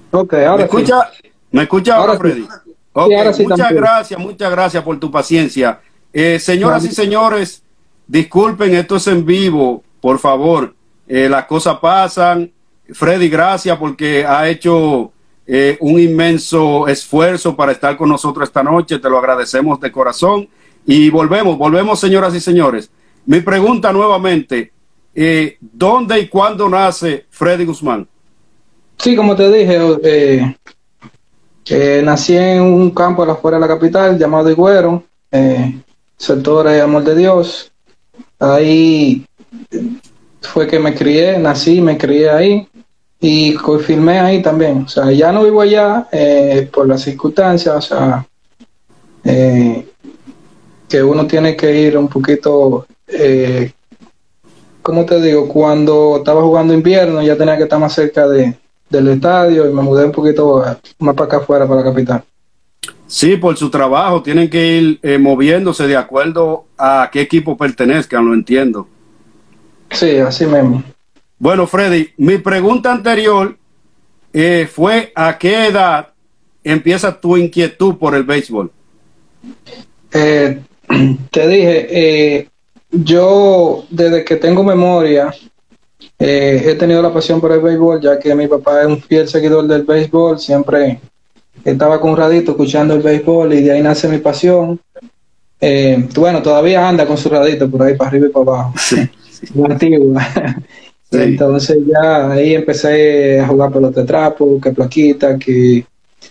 Ok, ¿Me ahora sí. escucha? ¿Me escucha ahora, Ahora sí. Freddy? Sí, Ok, ahora sí también. muchas gracias por tu paciencia. Señoras Claro. y señores, disculpen, esto es en vivo, por favor. Las cosas pasan. Freddy, gracias porque ha hecho un inmenso esfuerzo para estar con nosotros esta noche. Te lo agradecemos de corazón. Y volvemos, señoras y señores. Mi pregunta nuevamente, ¿dónde y cuándo nace Freddy Guzmán? Sí, como te dije, nací en un campo a las afueras de la capital llamado Higüero, sector Amor de Dios. Ahí fue que me crié, nací, me crié ahí y confirmé ahí también. O sea, ya no vivo allá por las circunstancias, o sea, eh, que uno tiene que ir un poquito, ¿cómo te digo? Cuando estaba jugando invierno ya tenía que estar más cerca del estadio y me mudé un poquito más para acá afuera, para la capital. Sí, por su trabajo tienen que ir moviéndose de acuerdo a qué equipo pertenezcan, lo entiendo. Sí, así mismo. Bueno, Freddy, mi pregunta anterior fue ¿a qué edad empieza tu inquietud por el béisbol? Eh, Te dije, yo desde que tengo memoria he tenido la pasión por el béisbol, ya que mi papá es un fiel seguidor del béisbol, siempre estaba con un radito escuchando el béisbol y de ahí nace mi pasión. Bueno, todavía anda con su radito por ahí para arriba y para abajo, Sí, la antigua. Y sí. entonces ya ahí empecé a jugar pelota de trapo, que plaquita, que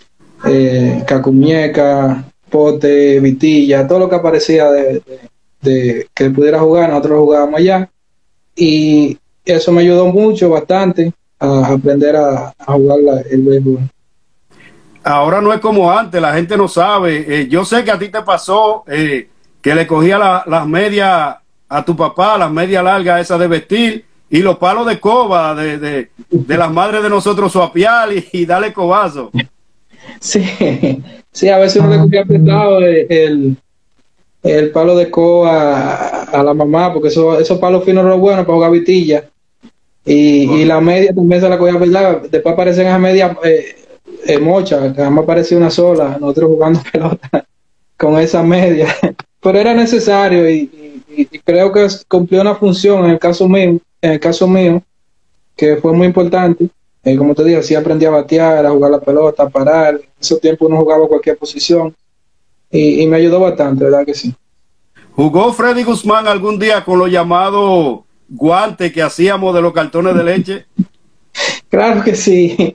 cacuñeca, pote, vitilla, todo lo que aparecía de que pudiera jugar, nosotros lo jugábamos allá. Y eso me ayudó mucho, bastante, a aprender a jugar el béisbol. Ahora no es como antes, la gente no sabe. Yo sé que a ti te pasó que le cogía las medias a tu papá, las medias largas esas de vestir y los palos de coba de las madres de nosotros suapial y darle cobazo. Sí, sí, a veces uno le cogía prestado el palo de coba a la mamá, porque esos palos finos eran buenos para jugar vitilla. Y la media también se la cogía, ¿verdad? Después aparecen esas medias mochas, que jamás aparecía una sola, nosotros jugando pelota con esa media. Pero era necesario y creo que cumplió una función en el caso mío, que fue muy importante. Como te dije, sí aprendí a batear, a jugar la pelota, a parar. En ese tiempo uno jugaba cualquier posición y me ayudó bastante, ¿verdad que sí? ¿Jugó Freddy Guzmán algún día con los llamados guantes que hacíamos de los cartones de leche? Claro que sí.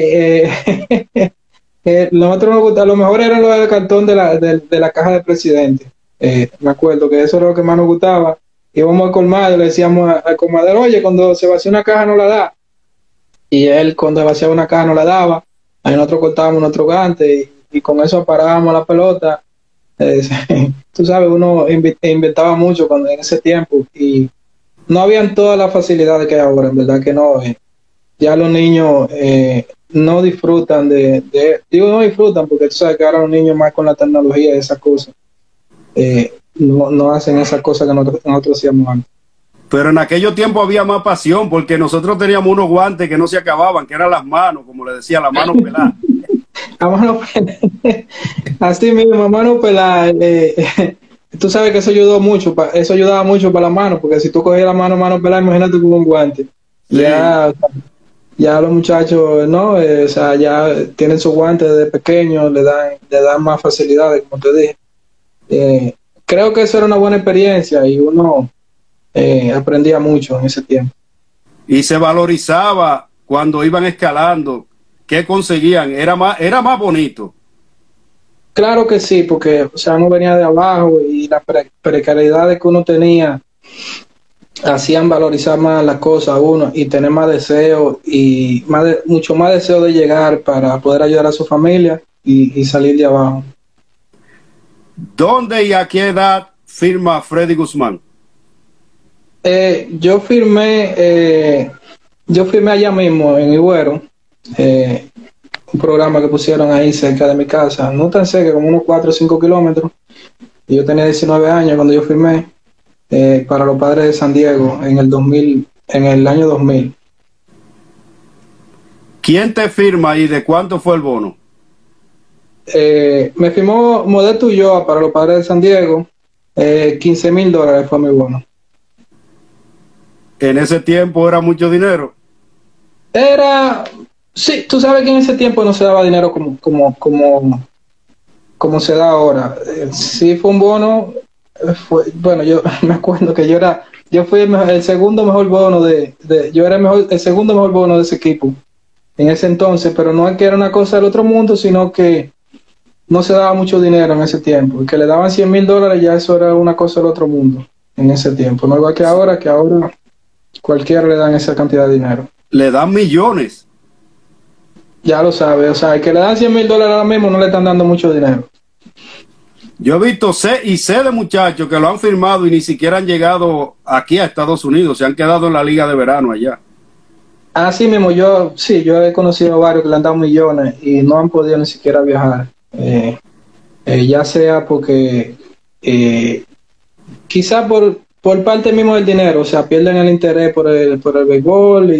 Nosotros nos gusta, lo mejor era lo del cartón de la caja del presidente. Me acuerdo que eso era lo que más nos gustaba. Íbamos al colmado y le decíamos al colmadero, oye, cuando se vacía una caja no la da. Y él cuando vaciaba una caja no la daba. Ahí nosotros cortábamos nuestro gante y con eso parábamos la pelota. Eh, Tú sabes, uno inventaba mucho cuando en ese tiempo y no habían todas las facilidades que hay ahora, en verdad que no. Ya los niños no disfrutan digo no disfrutan porque tú sabes que ahora los niños más con la tecnología y esas cosas no hacen esas cosas que nosotros hacíamos antes. Pero en aquellos tiempos había más pasión porque nosotros teníamos unos guantes que no se acababan, que eran las manos, como le decía, la mano pelada. A mano pelada. Así mismo, a mano pelada. Tú sabes que eso ayudó mucho, eso ayudaba mucho para la mano, porque si tú cogías la mano pelada, imagínate con un guante. Sí. Ya los muchachos, ¿no? O sea, ya tienen sus guantes desde pequeños, le dan más facilidades, como te dije. Creo que eso era una buena experiencia y uno aprendía mucho en ese tiempo. Y se valorizaba cuando iban escalando, qué conseguían, era más bonito. Claro que sí, porque o sea, uno venía de abajo y las precariedades que uno tenía hacían valorizar más las cosas a uno y tener más deseo y mucho más deseo de llegar para poder ayudar a su familia y salir de abajo. ¿Dónde y a qué edad firma Freddy Guzmán? Eh, yo firmé eh, yo firmé allá mismo en Higüero, eh, un programa que pusieron ahí cerca de mi casa, no tan cerca, como unos 4 o 5 kilómetros. Y yo tenía 19 años cuando yo firmé para los Padres de San Diego en el 2000, en el año 2000. ¿Quién te firma y de cuánto fue el bono? Me firmó Modesto Ulloa para los Padres de San Diego. $15,000 fue mi bono. En ese tiempo era mucho dinero. Era, sí, tú sabes que en ese tiempo no se daba dinero como se da ahora. Sí fue un bono, bueno, yo me acuerdo que yo fui el segundo mejor bono yo era el segundo mejor bono de ese equipo en ese entonces, pero no es que era una cosa del otro mundo, sino que no se daba mucho dinero en ese tiempo, y que le daban $100,000 ya eso era una cosa del otro mundo en ese tiempo, no igual que ahora cualquiera le dan esa cantidad de dinero. Le dan millones. Ya lo sabe, o sea, el que le dan $100,000 ahora mismo no le están dando mucho dinero. Yo he visto sé de muchachos que lo han firmado y ni siquiera han llegado aquí a Estados Unidos, se han quedado en la liga de verano allá. Así mismo, yo he conocido varios que le han dado millones y no han podido ni siquiera viajar. Ya sea porque quizá por parte mismo del dinero, o sea, pierden el interés por el béisbol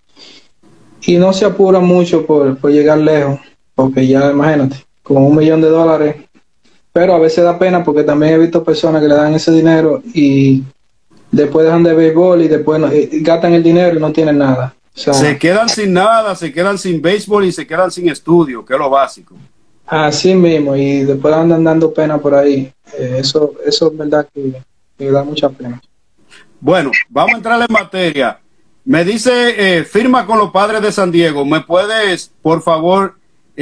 y no se apuran mucho por llegar lejos, porque ya imagínate, con $1,000,000, pero a veces da pena porque también he visto personas que le dan ese dinero y después dejan de béisbol y después gastan el dinero y no tienen nada. O sea, se quedan sin nada, se quedan sin béisbol y se quedan sin estudio, que es lo básico. así mismo, y después andan dando pena por ahí. Eso es verdad que da mucha pena. Bueno, vamos a entrar en materia. Me dice, firma con los Padres de San Diego. ¿Me puedes, por favor,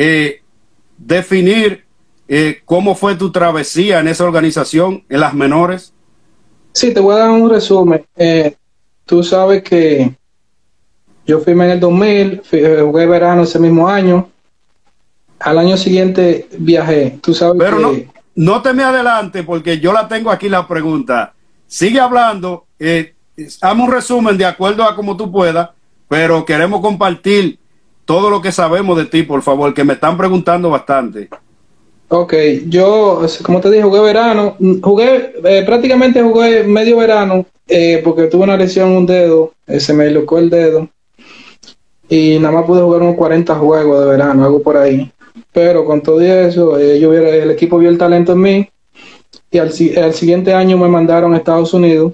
definir cómo fue tu travesía en esa organización, en las menores? Sí, te voy a dar un resumen. Tú sabes que yo firmé en el 2000, jugué verano ese mismo año. Al año siguiente viajé. Tú sabes pero que... no te me adelante porque yo la tengo aquí la pregunta. Sigue hablando, hazme un resumen de acuerdo a como tú puedas, pero queremos compartir todo lo que sabemos de ti, por favor, que me están preguntando bastante. Ok, yo, como te dije, jugué verano, prácticamente jugué medio verano, porque tuve una lesión en un dedo, se me dislocó el dedo, y nada más pude jugar unos 40 juegos de verano, algo por ahí. Pero con todo eso, el equipo vio el talento en mí, y al siguiente año me mandaron a Estados Unidos.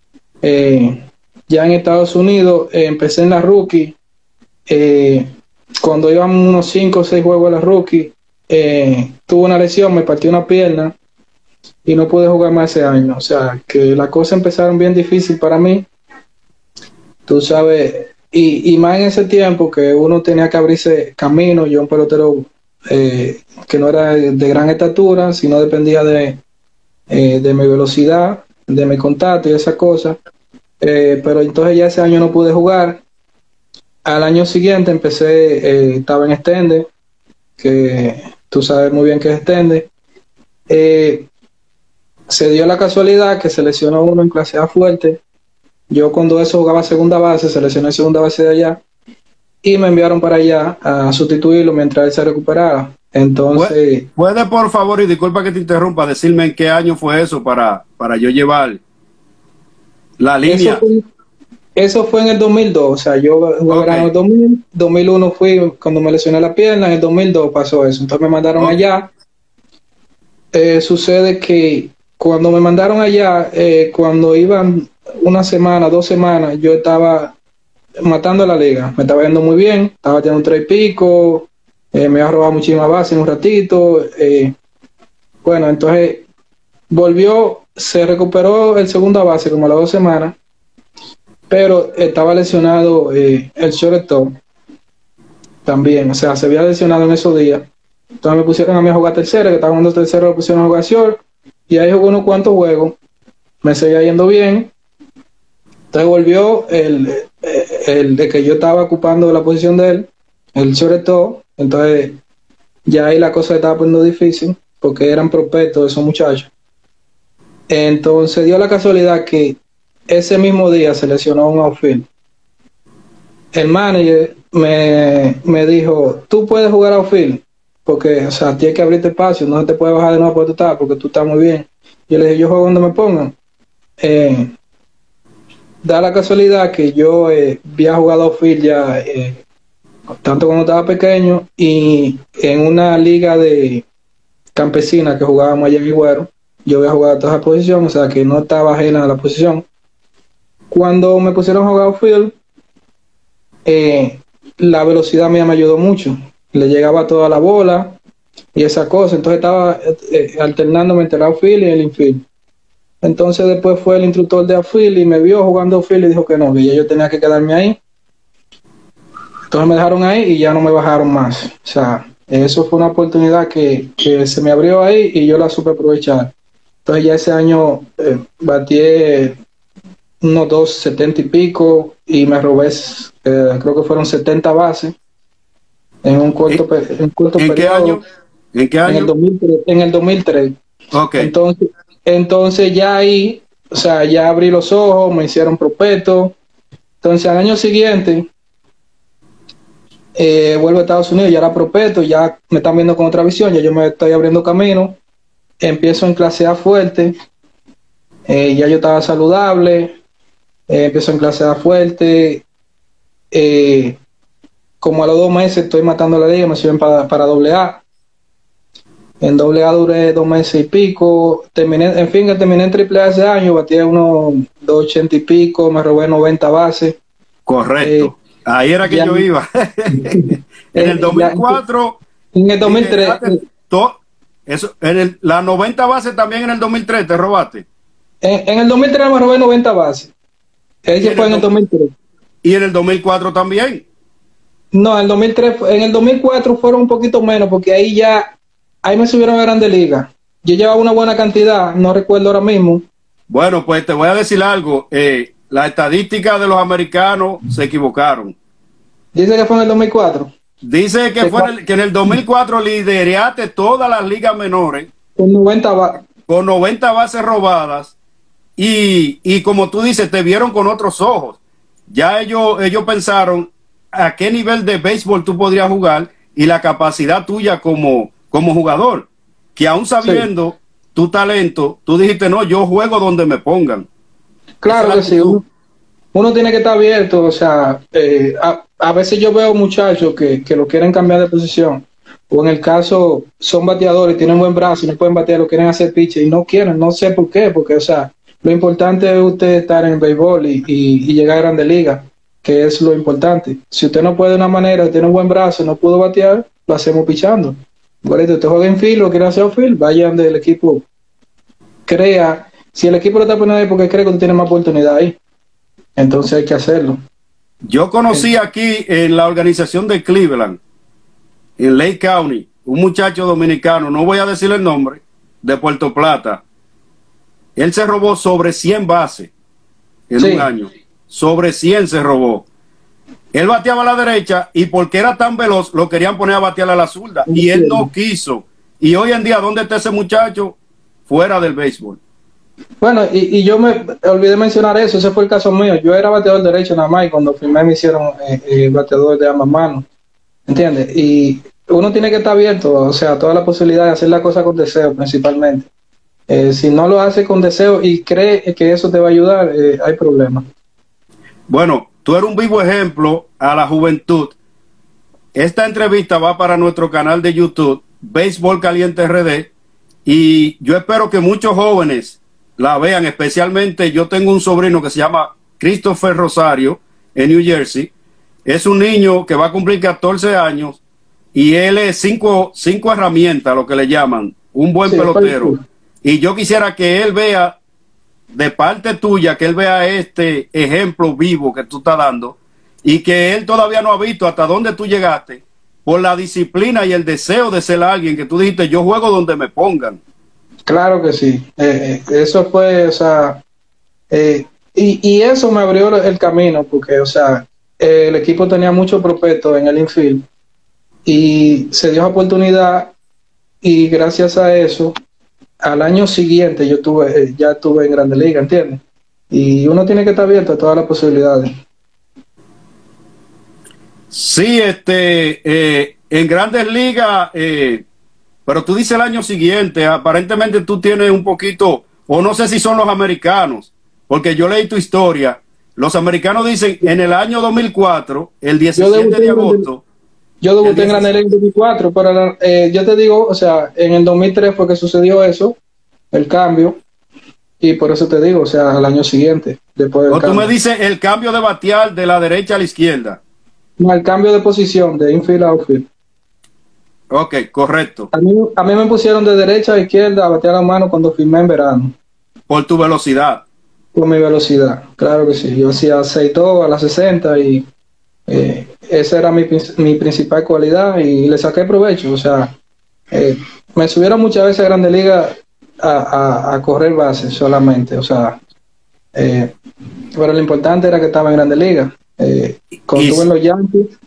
Ya en Estados Unidos empecé en la rookie, cuando iban unos 5 o 6 juegos de la rookie, tuve una lesión, me partí una pierna y no pude jugar más ese año. O sea, que las cosas empezaron bien difícil para mí, tú sabes, y más en ese tiempo que uno tenía que abrirse camino. Yo un pelotero que no era de gran estatura, sino dependía de mi velocidad, de mi contacto y esas cosas. Pero entonces ya ese año no pude jugar. Al año siguiente estaba en extender, que tú sabes muy bien que es extender. Se dio la casualidad que se lesionó uno en clase A fuerte. Yo cuando eso jugaba segunda base, se lesionó en segunda base de allá y me enviaron para allá a sustituirlo mientras él se recuperaba. Entonces, ¿Puede por favor, y disculpa que te interrumpa, decirme en qué año fue eso para yo llevar la línea? Eso fue en el 2002, o sea, yo jugué verano en el 2000, 2001 fui cuando me lesioné la pierna, en el 2002 pasó eso, entonces me mandaron allá. Sucede que cuando me mandaron allá, cuando iban una semana, 2 semanas, yo estaba matando la liga, me estaba yendo muy bien, estaba teniendo un 3 y pico, me había robado muchísimas bases en un ratito. Bueno, entonces se recuperó el segunda base como a las 2 semanas, pero estaba lesionado el shortstop también, o sea, se había lesionado en esos días. Entonces me pusieron a mí a jugar tercera, que estaba jugando tercera, lo pusieron a jugar short, y ahí jugué unos cuantos juegos, me seguía yendo bien. Entonces volvió el de que yo estaba ocupando la posición de él, el shortstop. Entonces ya ahí la cosa estaba poniendo difícil, porque eran prospectos esos muchachos. Entonces dio la casualidad que ese mismo día se lesionó un outfield. El manager me dijo, tú puedes jugar outfield, porque, o sea, tienes que abrirte espacio, no te puedes bajar de nuevo porque tú estás muy bien. Yo le dije, yo juego donde me pongan. Da la casualidad que yo había jugado outfield ya tanto cuando estaba pequeño, y en una liga de campesina que jugábamos allá en Higüero, yo había jugado toda esa posición, o sea que no estaba ajena a la posición. Cuando me pusieron a jugar outfield, la velocidad mía me ayudó mucho. Le llegaba toda la bola y esa cosa. Entonces estaba alternándome entre el outfield y el infield. Entonces después fue el instructor de outfield y me vio jugando outfield y dijo que no, que ya yo tenía que quedarme ahí. Entonces me dejaron ahí y ya no me bajaron más. O sea, eso fue una oportunidad que se me abrió ahí y yo la supe aprovechar. Entonces ya ese año batí unos 270 y pico y me robé, creo que fueron 70 bases en un corto, ¿En periodo. qué año? ¿En qué año? En el 2003. Ok. Entonces ya ahí, o sea, ya abrí los ojos, me hicieron prospecto. Entonces al año siguiente vuelvo a Estados Unidos, ya era prospecto, ya me están viendo con otra visión, ya yo me estoy abriendo camino, empiezo en clase A fuerte, ya yo estaba saludable, empiezo en clase A fuerte, como a los 2 meses estoy matando la liga, me suben para doble A. En doble A duré 2 meses y pico, terminé en triple A ese año, batí unos 280 y pico, me robé 90 bases. Correcto. Ahí era que ya, yo iba. En el 2004. En el 2003. Eso, la 90 bases también en el 2003 te robaste. En el 2003 me robé 90 bases. Ese fue en el 2003. ¿Y en el 2004 también? No, en el 2004 fueron un poquito menos, porque ahí me subieron a Grandes Ligas. Yo llevaba una buena cantidad, no recuerdo ahora mismo. Bueno, pues te voy a decir algo. Las estadísticas de los americanos se equivocaron. Dice que fue en el 2004. Dice que que en el 2004 lideraste todas las ligas menores con 90 bases robadas y como tú dices, te vieron con otros ojos. Ya ellos pensaron a qué nivel de béisbol tú podrías jugar y la capacidad tuya como jugador, que aún sabiendo tu talento, tú dijiste, no, yo juego donde me pongan. Claro que sí, uno tiene que estar abierto, o sea, a veces yo veo muchachos que lo quieren cambiar de posición, o en el caso son bateadores, tienen buen brazo y no pueden batear, lo quieren hacer pitcher y no quieren, no sé por qué, porque, o sea, lo importante es usted estar en el béisbol y llegar a Grandes Ligas, que es lo importante. Si usted no puede de una manera, tiene un buen brazo, no pudo batear, lo hacemos pichando. Igualito, usted juega en field o quiere hacer outfield, vaya donde el equipo crea. Si el equipo lo está poniendo ahí porque cree que usted tiene más oportunidad ahí, entonces hay que hacerlo. Yo conocí aquí en la organización de Cleveland, en Lake County, un muchacho dominicano, no voy a decir el nombre, de Puerto Plata. Él se robó sobre 100 bases en un año. Sobre 100 se robó. Él bateaba a la derecha y porque era tan veloz lo querían poner a batear a la zurda y él no quiso. Y hoy en día, ¿dónde está ese muchacho? Fuera del béisbol. Bueno, y yo me olvidé mencionar eso, ese fue el caso mío. Yo era bateador derecho nada más y cuando firmé me hicieron bateador de ambas manos. ¿Entiendes? Y uno tiene que estar abierto, o sea, toda la posibilidad de hacer la cosa con deseo principalmente. Si no lo hace con deseo y cree que eso te va a ayudar, hay problemas. Bueno, tú eres un vivo ejemplo a la juventud. Esta entrevista va para nuestro canal de YouTube, Béisbol Caliente RD, y yo espero que muchos jóvenes la vean, especialmente yo tengo un sobrino que se llama Christopher Rosario en New Jersey. Es un niño que va a cumplir 14 años y él es cinco herramientas, lo que le llaman, un buen pelotero. Y yo quisiera que él vea de parte tuya, que él vea este ejemplo vivo que tú estás dando y que él todavía no ha visto hasta dónde tú llegaste por la disciplina y el deseo de ser alguien que tú dijiste, yo juego donde me pongan. Claro que sí. Eso fue, o sea, y eso me abrió el camino porque, o sea, el equipo tenía mucho prospecto en el infield y se dio oportunidad y gracias a eso al año siguiente yo ya estuve en Grandes Ligas, ¿entiendes? Y uno tiene que estar abierto a todas las posibilidades. Sí, en Grandes Ligas, pero tú dices el año siguiente, aparentemente tú tienes un poquito, o no sé si son los americanos, porque yo leí tu historia. Los americanos dicen en el año 2004, el 17 de agosto, Yo El debuté en 16. Grandes Ligas en 2004, pero yo te digo, o sea, en el 2003 fue que sucedió eso, el cambio, y por eso te digo, o sea, al año siguiente, después del O tú me cambio. dices el cambio de batear de la derecha a la izquierda. No, el cambio de posición, de infield a outfield. Ok, correcto. A mí me pusieron de derecha a izquierda a batear la mano cuando firmé en verano, Por tu velocidad. con mi velocidad. Claro que sí, yo hacía 6 a las 60 y esa era mi principal cualidad y le saqué provecho. O sea, me subieron muchas veces a Grande Liga a correr bases solamente. O sea, eh, pero lo importante era que estaba en Grande Liga. Cuando Y estuve en los Yankees,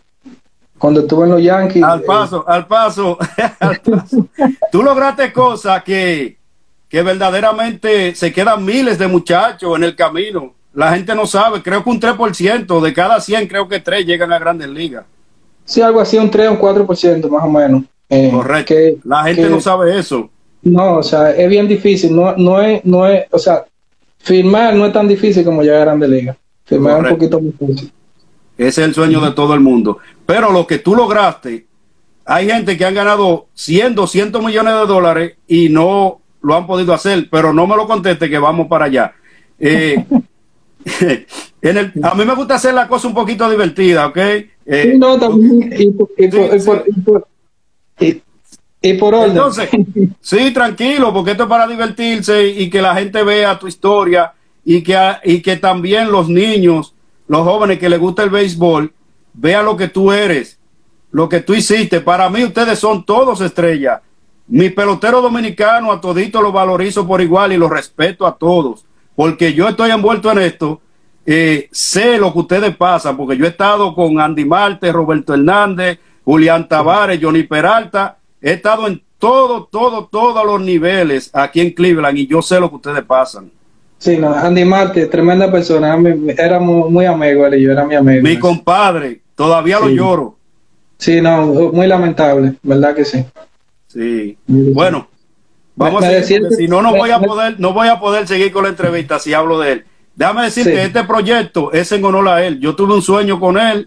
al paso, al paso, al paso. Tú lograste cosas que verdaderamente se quedan miles de muchachos en el camino. La gente no sabe, creo que un 3% de cada 100, creo que 3 llegan a Grandes Ligas. sí, algo así, un 3 o un 4% más o menos. Correcto. Que, La gente no que sabe eso. no, o sea, es bien difícil. No es, o sea, firmar no es tan difícil como llegar a Grande Liga. Firmar es un Correcto. poquito más difícil. Ese es el sueño de todo el mundo. Pero lo que tú lograste, hay gente que han ganado 100, 200 millones de dólares y no lo han podido hacer, pero no me lo conteste que vamos para allá. Eh, a mí me gusta hacer la cosa un poquito divertida, ¿ok? Sí, no, también, Sí, sí. y- y por orden. Entonces, sí, tranquilo, porque esto es para divertirse y que la gente vea tu historia y que también los niños, los jóvenes que les gusta el béisbol, vean lo que tú eres, lo que tú hiciste. Para mí ustedes son todos estrellas. Mis peloteros dominicanos a toditos los valorizo por igual y los respeto a todos, porque yo estoy envuelto en esto. Sé lo que ustedes pasan, porque yo he estado con Andy Marte, Roberto Hernández, Julián Tavares, Johnny Peralta. He estado en todos los niveles aquí en Cleveland y yo sé lo que ustedes pasan. Sí, no, Andy Marte, tremenda persona. Era muy amigo él y yo, era mi amigo. Mi compadre, todavía lo Sí, lloro. sí, no, muy lamentable, ¿verdad que sí? Sí. Sí. Bueno, vamos a Me seguir, decía porque que- si no, no voy a poder seguir con la entrevista si hablo de él. Déjame decirte, sí, este proyecto es en honor a él. Yo tuve un sueño con él,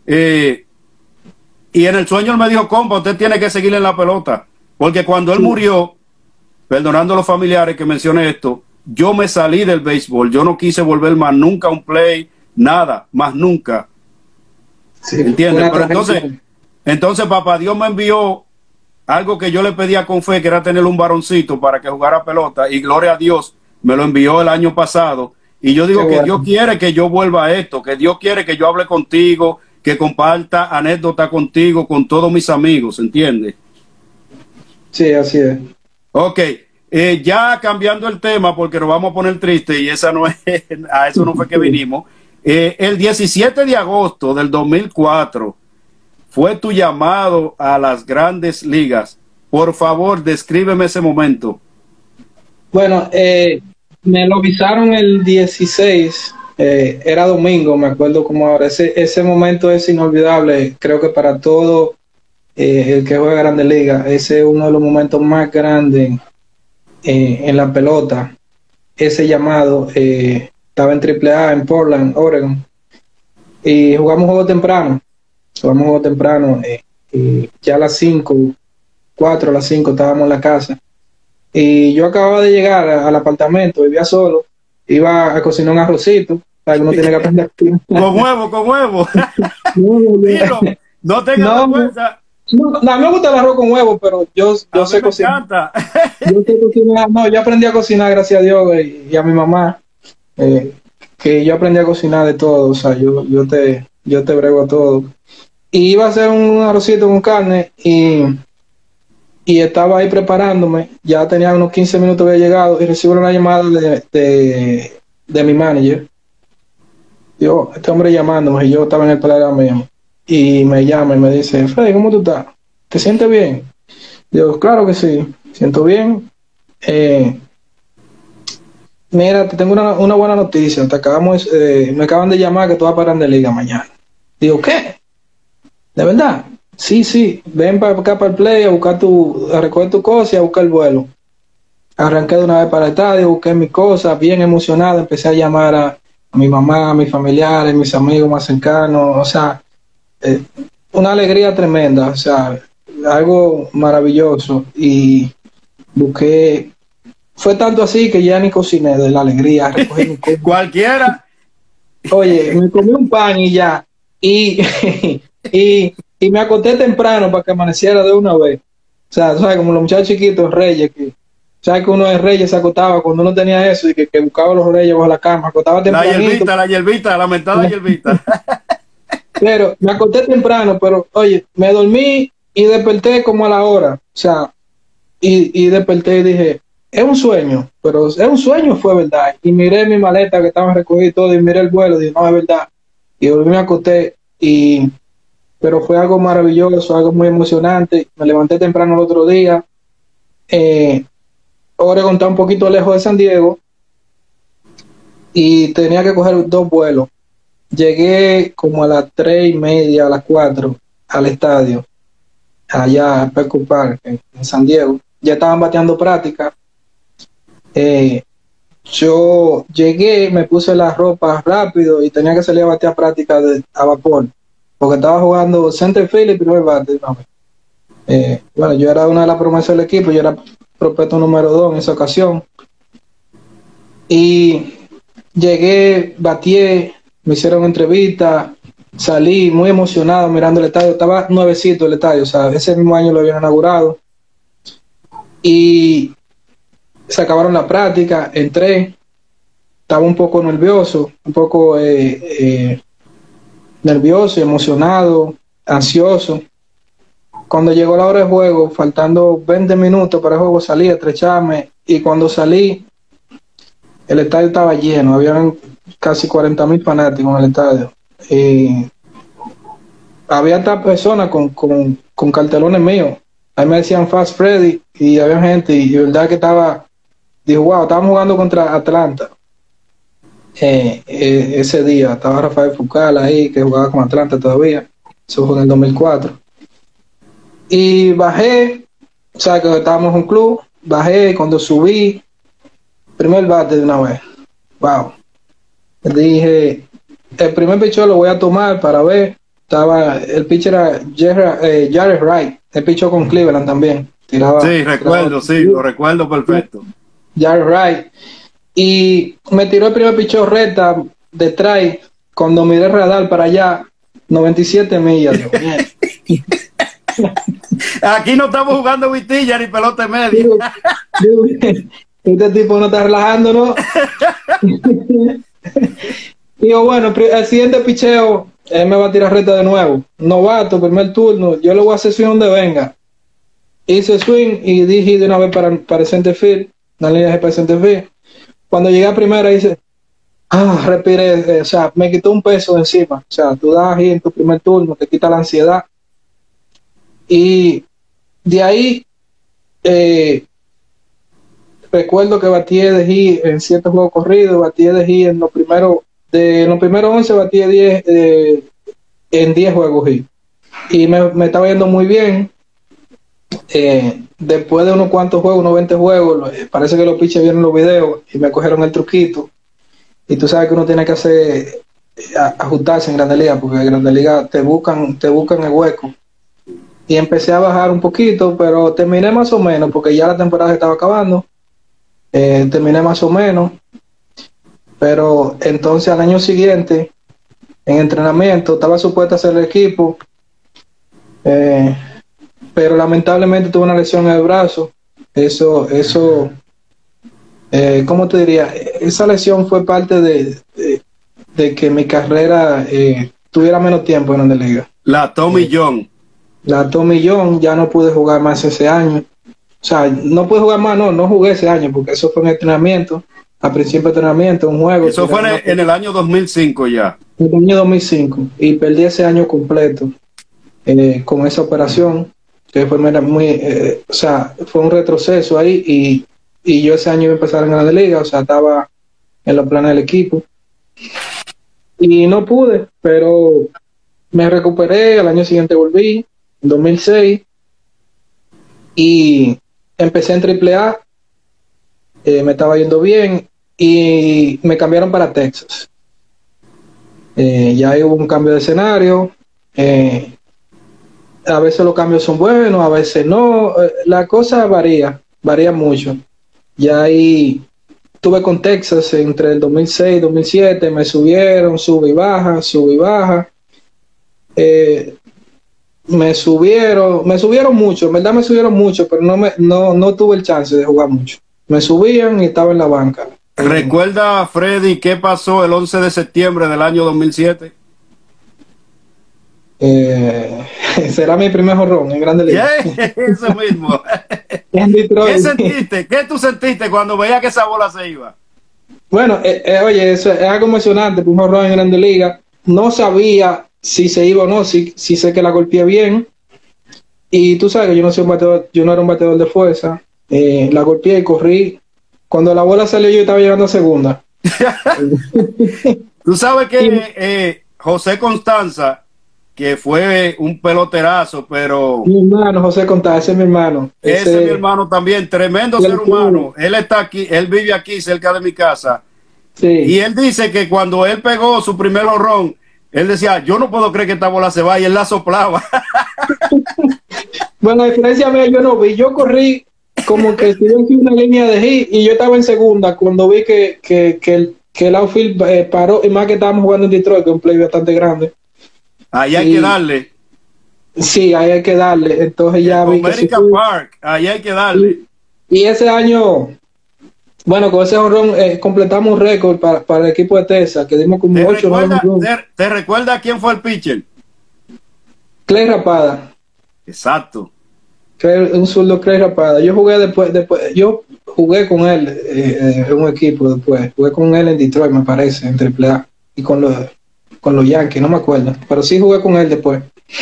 y en el sueño él me dijo, compa, usted tiene que seguir en la pelota. Porque cuando él sí, murió, perdonando a los familiares que mencioné esto, yo me salí del béisbol. Yo no quise volver más nunca a un play, nada, más nunca. sí, fue ¿Entiendes? una Pero tragedia. entonces papá Dios me envió algo que yo le pedía con fe, que era tener un varoncito para que jugara pelota, y gloria a Dios, me lo envió el año pasado. Y yo Qué digo que Dios bueno. quiere que yo vuelva a esto, que Dios quiere que yo hable contigo, que comparta anécdotas contigo, con todos mis amigos, ¿entiendes? Sí, así es. Ok, ya cambiando el tema, porque nos vamos a poner triste y esa no es, a eso no fue que Sí. vinimos. El 17 de agosto del 2004 fue tu llamado a las Grandes Ligas. Por favor, descríbeme ese momento. Bueno, me lo avisaron el 16, era domingo, me acuerdo como ahora. Ese momento es inolvidable, creo que para todo el que juega Grandes Ligas. Ese es uno de los momentos más grandes en la pelota. Ese llamado, estaba en AAA en Portland, Oregon, y jugamos juego temprano, y ya a las 5, 4 a las 5 estábamos en la casa. Y yo acababa de llegar al apartamento, vivía solo, iba a cocinar un arrocito, para que uno tiene que aprender a cocinar. Con huevo, con huevo. Dilo, no tengas No, vergüenza. no, a mí me gusta el arroz con huevo, pero yo A mí sé me cocinar. encanta. Yo sé cocinar. No, yo aprendí a cocinar, gracias a Dios y a mi mamá, que yo aprendí a cocinar de todo, o sea, yo te brego todo. Y iba a hacer un arrocito con carne y estaba ahí preparándome, ya tenía unos 15 minutos había llegado y recibo una llamada de mi manager. Yo, este hombre llamándome, y yo estaba en el programa mismo, y me llama y me dice, Freddy, ¿cómo tú estás? ¿Te sientes bien? Yo, claro que sí, siento bien. Mira, te tengo una buena noticia, me acaban de llamar que tú vas para Grande Liga mañana. Digo, ¿qué? ¿De verdad? Sí, ven para acá para el play a recoger tu cosa y a buscar el vuelo. Arranqué de una vez para el estadio, busqué mis cosas, bien emocionado, empecé a llamar a mi mamá, a mis familiares, mis amigos más cercanos, o sea, una alegría tremenda, o sea, algo maravilloso. Y busqué, fue tanto así que ya ni cociné de la alegría, recogí mi cosa. Cualquiera. Oye, me comí un pan y ya, y, y me acosté temprano para que amaneciera de una vez. O sea, tú sabes, como los muchachos chiquitos, reyes, que sabes que uno de reyes se acostaba cuando uno tenía eso y que buscaba los reyes bajo la cama, acostaba tempranito. La hierbita, la mentada hierbita. Pero me acosté temprano, pero oye, me dormí y desperté como a la hora. O sea, y desperté y dije, es un sueño, pero es un sueño, fue verdad. Y miré mi maleta que estaba recogida y todo, y miré el vuelo, y dije, no, es verdad. Y volví, me acosté, pero fue algo maravilloso, algo muy emocionante. Me levanté temprano el otro día. Oregon está un poquito lejos de San Diego y tenía que coger 2 vuelos. Llegué como a las 3:30, a las 4 al estadio, allá en Petco Park, en San Diego. Ya estaban bateando práctica. Yo llegué, me puse la ropa rápido y tenía que salir a batear práctica a vapor, porque estaba jugando center field y primer bate. No. Bueno, yo era una de las promesas del equipo, yo era prospecto número 2 en esa ocasión. Y llegué, bateé, me hicieron entrevista, salí muy emocionado mirando el estadio, estaba nuevecito el estadio, o sea, ese mismo año lo habían inaugurado. Y se acabaron la práctica, entré, estaba un poco nervioso, un poco nervioso, emocionado, ansioso. Cuando llegó la hora de juego, faltando 20 minutos para el juego, salí a estrecharme, y cuando salí, el estadio estaba lleno, habían casi 40,000 fanáticos en el estadio. Había esta persona con cartelones míos, ahí me decían Fast Freddy, y había gente, y de verdad que dijo, wow, estábamos jugando contra Atlanta. Ese día estaba Rafael Fucal ahí, que jugaba con Atlanta todavía, eso fue en el 2004. Y bajé, o sea, que estábamos en un club, bajé, cuando subí, primer bate de una vez, wow. Dije, el primer picheo lo voy a tomar para ver. El pitcher era Jared Wright, el pichó con Cleveland también. Sí, recuerdo, sí, lo recuerdo perfecto. Jared Wright. Y me tiró el primer picheo recta de try, cuando miré el radar para allá, 97 millas. Aquí no estamos jugando vitilla ni pelota media. Este tipo no está relajando, ¿no? Digo, bueno, el siguiente picheo, él me va a tirar recta de nuevo. Novato, primer turno, yo le voy a hacer swing donde venga. Hice swing y dije de una vez para el center field, la línea de para el center field. Cuando llegué a primera, hice, respiré, o sea, me quitó un peso de encima. O sea, tú das ahí en tu primer turno, te quita la ansiedad. Y de ahí, recuerdo que batí de hit en ciertos juegos corridos, batí de hit en los primeros 11, batí 10 en 10 juegos hit. Y me estaba yendo muy bien. Después de unos cuantos juegos, unos 20 juegos, parece que los pitchers vieron los videos y me cogieron el truquito. Y tú sabes que uno tiene que hacer ajustarse en Grandes Ligas, porque en Grandes Ligas te buscan el hueco. Y empecé a bajar un poquito, pero terminé más o menos, porque ya la temporada estaba acabando. Terminé más o menos, pero entonces al año siguiente, en entrenamiento, estaba supuesto a hacer el equipo, pero lamentablemente tuve una lesión en el brazo. ¿Cómo te diría? Esa lesión fue parte de que mi carrera tuviera menos tiempo en la liga. La Tommy John. La Tommy John, ya no pude jugar más ese año. O sea, no pude jugar más, no jugué ese año, porque eso fue en entrenamiento, a principio de entrenamiento, un juego. Eso fue en el año 2005 ya. En el año 2005, y perdí ese año completo con esa operación, que fue muy, o sea, fue un retroceso ahí, y yo ese año iba a empezar en la liga, o sea, estaba en los planes del equipo. Y no pude, pero me recuperé, al año siguiente volví, en 2006, y empecé en AAA, me estaba yendo bien, y me cambiaron para Texas. Ya hubo un cambio de escenario, A veces los cambios son buenos, a veces no. La cosa varía mucho. Ya ahí estuve con Texas entre el 2006 y 2007, me subieron, sube y baja. Me subieron mucho, en verdad me subieron mucho, pero no tuve el chance de jugar mucho. Me subían y estaba en la banca. ¿Recuerda, Freddy, qué pasó el 11 de septiembre del año 2007? Será mi primer jonrón en Grande Liga. Yeah, eso mismo. En Detroit. ¿Qué sentiste? ¿Qué tú sentiste cuando veías que esa bola se iba? Bueno, oye, eso es algo emocionante, un jonrón en Grande Liga. No sabía si se iba o no, si sé que la golpeé bien. Y tú sabes que yo no soy un bateador, yo no era un bateador de fuerza. La golpeé y corrí. Cuando la bola salió, yo estaba llegando a segunda. Tú sabes que José Constanza, que fue un peloterazo, pero... Mi hermano, José Constanza, ese es mi hermano. Ese es mi hermano también, tremendo ser humano. Él está aquí, él vive aquí cerca de mi casa. Sí. Y él dice que cuando él pegó su primer jonrón, él decía, yo no puedo creer que esta bola se vaya, y él la soplaba. Bueno, a diferencia mía, yo no vi. Yo corrí como que si hubiese una línea de hit y yo estaba en segunda cuando vi que el outfield paró, y más que estábamos jugando en Detroit, que es un play bastante grande. Ahí hay que darle. Sí, ahí hay que darle. Entonces ya vi American Park, ahí hay que darle. Y ese año, bueno, con ese jonrón completamos un récord para el equipo de Texas, que dimos como 8 o 9 jonrones. ¿Te recuerda quién fue el pitcher? Clay Rapada. Exacto. Un zurdo Clay Rapada. Yo jugué yo jugué con él en un equipo después. Jugué con él en Detroit, me parece, en AAA. Y con los Yankees, no me acuerdo. Pero sí jugué con él después.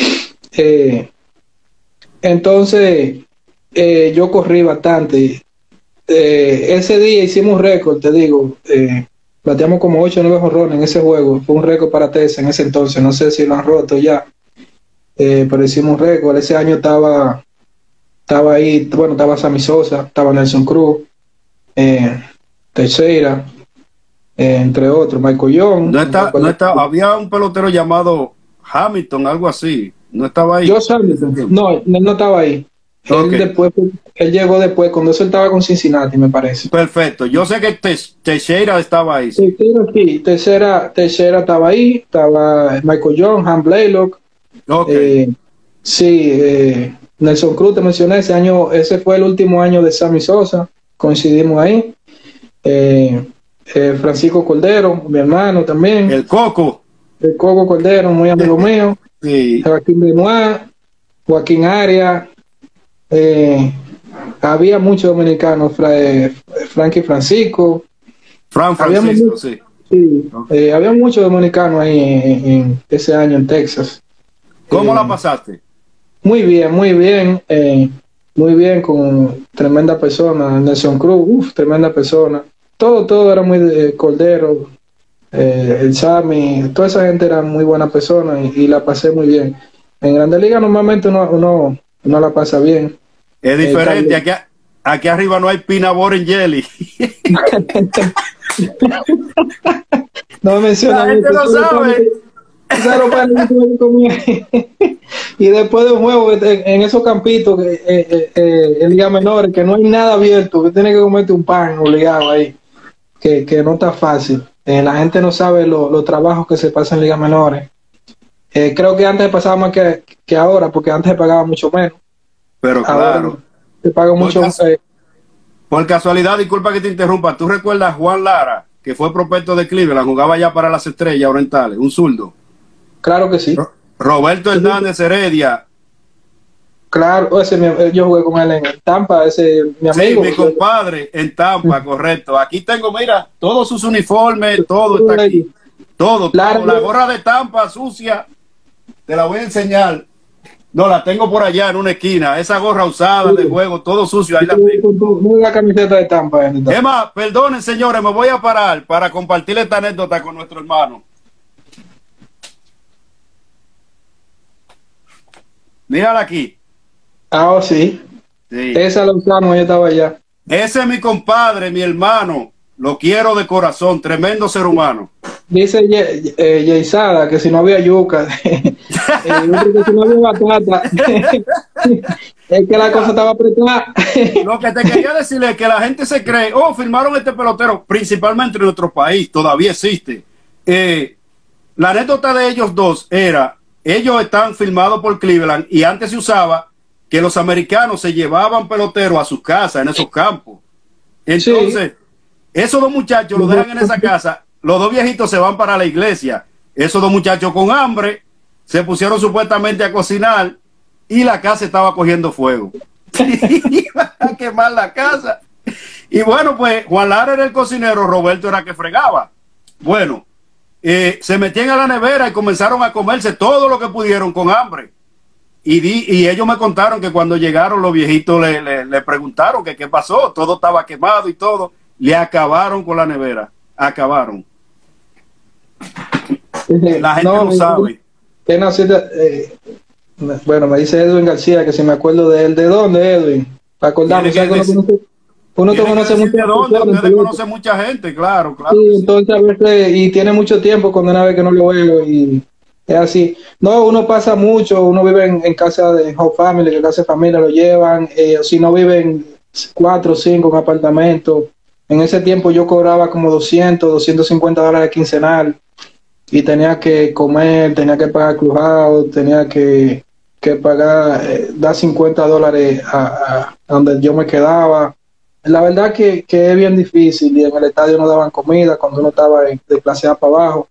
Entonces, yo corrí bastante. Ese día hicimos récord, te digo. Bateamos como 8 o 9 jonrones en ese juego. Fue un récord para Texas en ese entonces. No sé si lo han roto ya. Pero hicimos un récord. Ese año estaba ahí, bueno, estaba Sammy Sosa, estaba Nelson Cruz, Teixeira, entre otros, Michael Young. Había un pelotero llamado Hamilton, algo así. ¿No estaba ahí? No, él no estaba ahí. Okay. Él llegó después, cuando eso él estaba con Cincinnati, me parece. Perfecto. Yo sé que Teixeira estaba ahí. Sí. Teixeira estaba ahí, estaba Michael Young, Han Blaylock. Okay. Nelson Cruz, te mencioné, ese fue el último año de Sammy Sosa, coincidimos ahí. Francisco Cordero, mi hermano también. El Coco Cordero, muy amigo mío. Sí. Joaquín Benoit, Joaquín Arias. Había muchos dominicanos, Frankie Francisco. Francisco, sí. Okay. Había muchos dominicanos ahí en ese año en Texas. ¿Cómo la pasaste? Muy bien, con tremenda persona. Nelson Cruz, tremenda persona. Todo era muy Cordero, el Sammy, toda esa gente era muy buena persona y la pasé muy bien. En Grandes Ligas normalmente uno la pasa bien. Es diferente, aquí arriba no hay peanut butter jelly. No menciona. La gente no sabe. Y después de un juego en esos campitos en Liga Menores, que no hay nada abierto, que tienes que comerte un pan obligado ahí, que no está fácil. La gente no sabe los trabajos que se pasan en Liga Menores. Creo que antes pasaba más que ahora, porque antes se pagaba mucho menos. Pero claro, se paga mucho. Por casualidad, disculpa que te interrumpa, ¿tú recuerdas a Juan Lara, que fue prospecto de Cleveland, jugaba ya para las Estrellas Orientales, un zurdo? Claro que sí. Roberto Hernández Heredia. Claro, yo jugué con él en Tampa, mi amigo. Sí, mi compadre en Tampa, correcto. Aquí tengo, mira, todos sus uniformes, todo está aquí. Todo, claro. La gorra de Tampa sucia, te la voy a enseñar. No, la tengo por allá en una esquina. Esa gorra usada de juego, todo sucio. Ahí la tengo. La camiseta de Tampa. Emma, perdonen, señores, me voy a parar para compartir esta anécdota con nuestro hermano. Mírala aquí. Sí. Esa la usamos, yo estaba allá. Ese es mi compadre, mi hermano, lo quiero de corazón, tremendo ser humano. Dice Yeisada que si no había yuca, otro que si no había batata, es que la cosa estaba apretada. Lo que te quería decir es que la gente se cree, oh, firmaron este pelotero, principalmente en nuestro país, todavía existe. La anécdota de ellos dos era, ellos están firmados por Cleveland y antes se usaba que los americanos se llevaban peloteros a sus casas en esos campos. Entonces, sí, esos dos muchachos los dejan en esa casa, los dos viejitos se van para la iglesia, esos dos muchachos con hambre se pusieron supuestamente a cocinar y la casa estaba cogiendo fuego. Iban a quemar la casa. Y bueno, pues Juan Lara era el cocinero, Roberto era el que fregaba. Bueno, se metían a la nevera y comenzaron a comerse todo lo que pudieron con hambre. Y ellos me contaron que cuando llegaron los viejitos le preguntaron que qué pasó, todo estaba quemado y todo. Le acabaron con la nevera, acabaron. La gente no sabe. Bueno, me dice Edwin García que si me acuerdo de él. ¿De dónde, Edwin? Para acordarme. Uno te conoce mucha gente, claro. Sí, entonces a veces, y tiene mucho tiempo cuando una vez que no lo veo y es así. No, uno pasa mucho, uno vive en casa de home family, que casa de familia lo llevan, si no viven 4 o 5 en apartamento. En ese tiempo yo cobraba como $250 quincenal y tenía que comer, tenía que pagar clubhouse, tenía que pagar, dar $50 a donde yo me quedaba. La verdad que es bien difícil y en el estadio no daban comida cuando uno estaba de clase A para abajo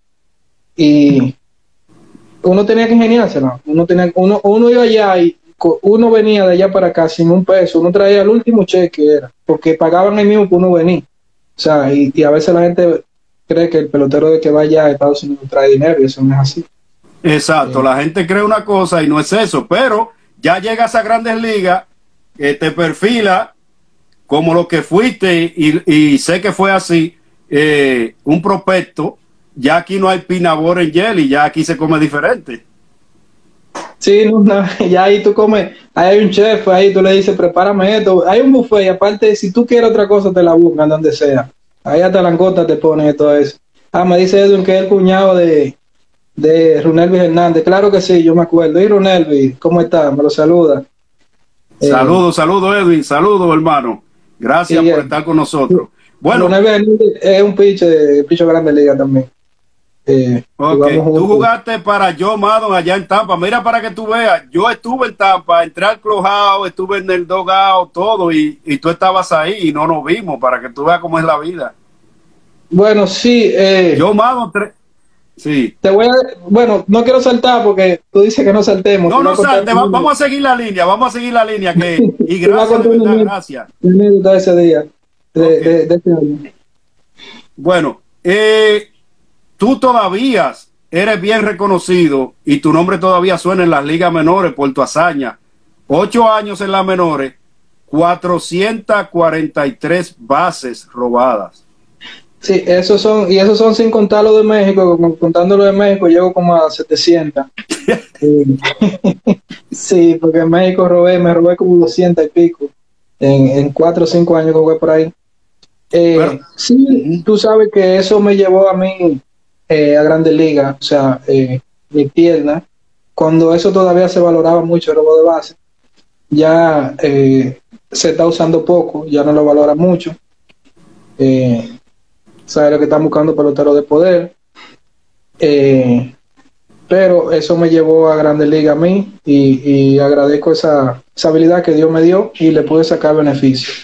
y uno tenía que ingeniársela. Uno iba allá y uno venía de allá para acá sin un peso, uno traía el último cheque, porque pagaban el mismo que uno venía. O sea, y a veces la gente cree que el pelotero de que vaya a Estados Unidos trae dinero y eso no es así. Exacto, la gente cree una cosa y no es eso, pero ya llegas a Grandes Ligas, te perfila como lo que fuiste y sé que fue así, un prospecto. Ya aquí no hay peanut butter and jelly, ya aquí se come diferente. Sí, ya ahí tú comes, ahí hay un chef, ahí tú le dices, prepárame esto, hay un buffet y aparte si tú quieres otra cosa te la buscan donde sea, ahí hasta langota te ponen y todo eso. Me dice Edwin que es el cuñado de Runelvis Hernández, claro que sí, yo me acuerdo. Y Runelvis, ¿cómo está? Me lo saluda. Saludos Edwin, saludos hermano, gracias por estar con nosotros. Bueno, Runelvis es un picho grande liga también. Okay. Tú jugaste para Joe Maddon allá en Tampa. Mira para que tú veas, yo estuve en Tampa, entré al clubhouse, estuve en el dugout, todo, y tú estabas ahí y no nos vimos, para que tú veas cómo es la vida. Bueno, sí. Joe Maddon, sí. Bueno, no quiero saltar porque tú dices que no saltemos. No salte, vamos a seguir la línea, y gracias, de verdad, gracias. De ese día, de ese año. Bueno, tú todavía eres bien reconocido y tu nombre todavía suena en las ligas menores por tu hazaña. 8 años en las menores, 443 bases robadas. Sí, esos son sin contar lo de México. Contando lo de México llego como a 700. Sí, porque en México me robé como 200 y pico en 4 o 5 años que jugué por ahí. Sí, tú sabes que eso me llevó a mí a Grandes Ligas, o sea, mi pierna, cuando eso todavía se valoraba mucho el robo de base, ya se está usando poco, ya no lo valora mucho. Sabes lo que están buscando peloteros de poder, pero eso me llevó a Grandes Ligas a mí y agradezco esa habilidad que Dios me dio y le pude sacar beneficio.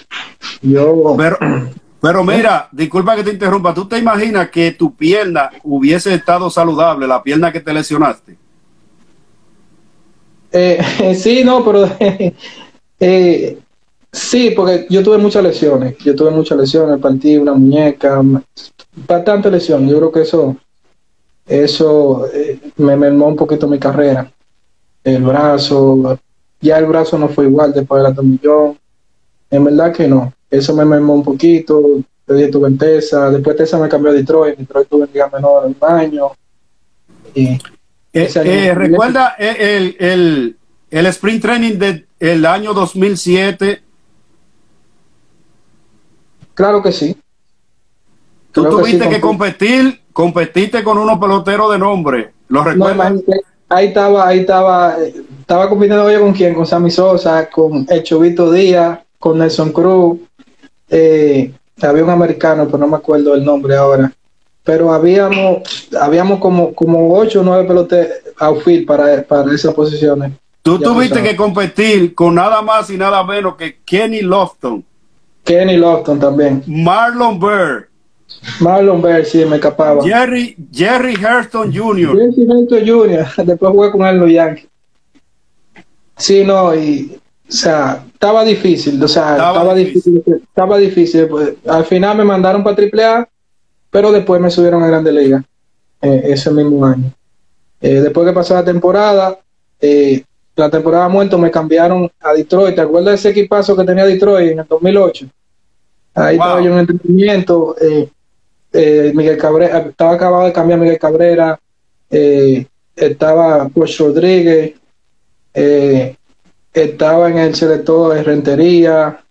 Pero mira, disculpa que te interrumpa, ¿tú te imaginas que tu pierna hubiese estado saludable, la pierna que te lesionaste? Sí, no, pero sí, porque yo tuve muchas lesiones, partí una muñeca, bastante lesiones. Yo creo que eso me mermó un poquito mi carrera. El brazo no fue igual después de la tomillón. En verdad que no. Eso me mermó un poquito. Tuve en Tesa. Después Tesa me cambió a Detroit. Detroit tuve en Liga Menor un año. ¿Recuerda el sprint training del año 2007? Claro que sí. Tú Creo que sí. tuviste que competiste con unos peloteros de nombre. ¿Lo No, recuerdas? imagínate, estaba compitiendo yo con quién, con Sammy Sosa, con el Chovito Díaz, con Nelson Cruz, había un americano, pero no me acuerdo el nombre ahora. Pero habíamos como 8 o 9 peloteros outfield para esas posiciones. Tú Ya tú tuviste sabes. que competir con nada más y nada menos que Kenny Lofton, Kenny Lofton también. Marlon Byrd, Marlon Byrd, sí, me escapaba. Jerry Hairston Jr. Jesse Winter Jr., después jugué con él en los Yankees. Sí, no, o sea, estaba difícil, o sea, Estaba difícil. estaba difícil. Pues, al final me mandaron para AAA, pero después me subieron a Grande Liga, ese mismo año. Después que pasó la temporada muerto, me cambiaron a Detroit. ¿Te acuerdas de ese equipazo que tenía Detroit en el 2008? Ahí estaba yo Wow. en entrenamiento. Miguel Cabrera, estaba acabado de cambiar Miguel Cabrera, estaba Coach Rodríguez, eh, estaba en el selector de Rentería,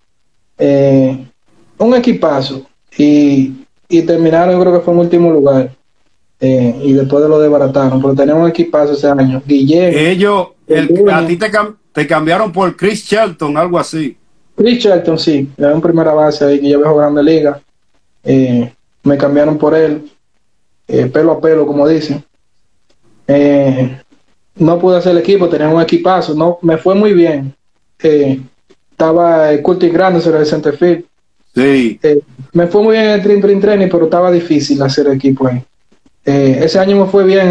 un equipazo, y terminaron, yo creo que fue en último lugar, y después de lo desbarataron, pero teníamos un equipazo ese año. Guillén, A Orduña, ti te cambiaron por Chris Shelton, algo así. Chris Shelton, sí, era un primera base ahí que yo viejo Grande Liga, me cambiaron por él, pelo a pelo, como dicen. Eh, no pude hacer el equipo, tenía un equipazo, no, me fue muy bien. Estaba Curtis Grande sobre el centerfield. Sí. Me fue muy bien en el Dream Training, pero estaba difícil hacer equipo ahí. Ese año me fue bien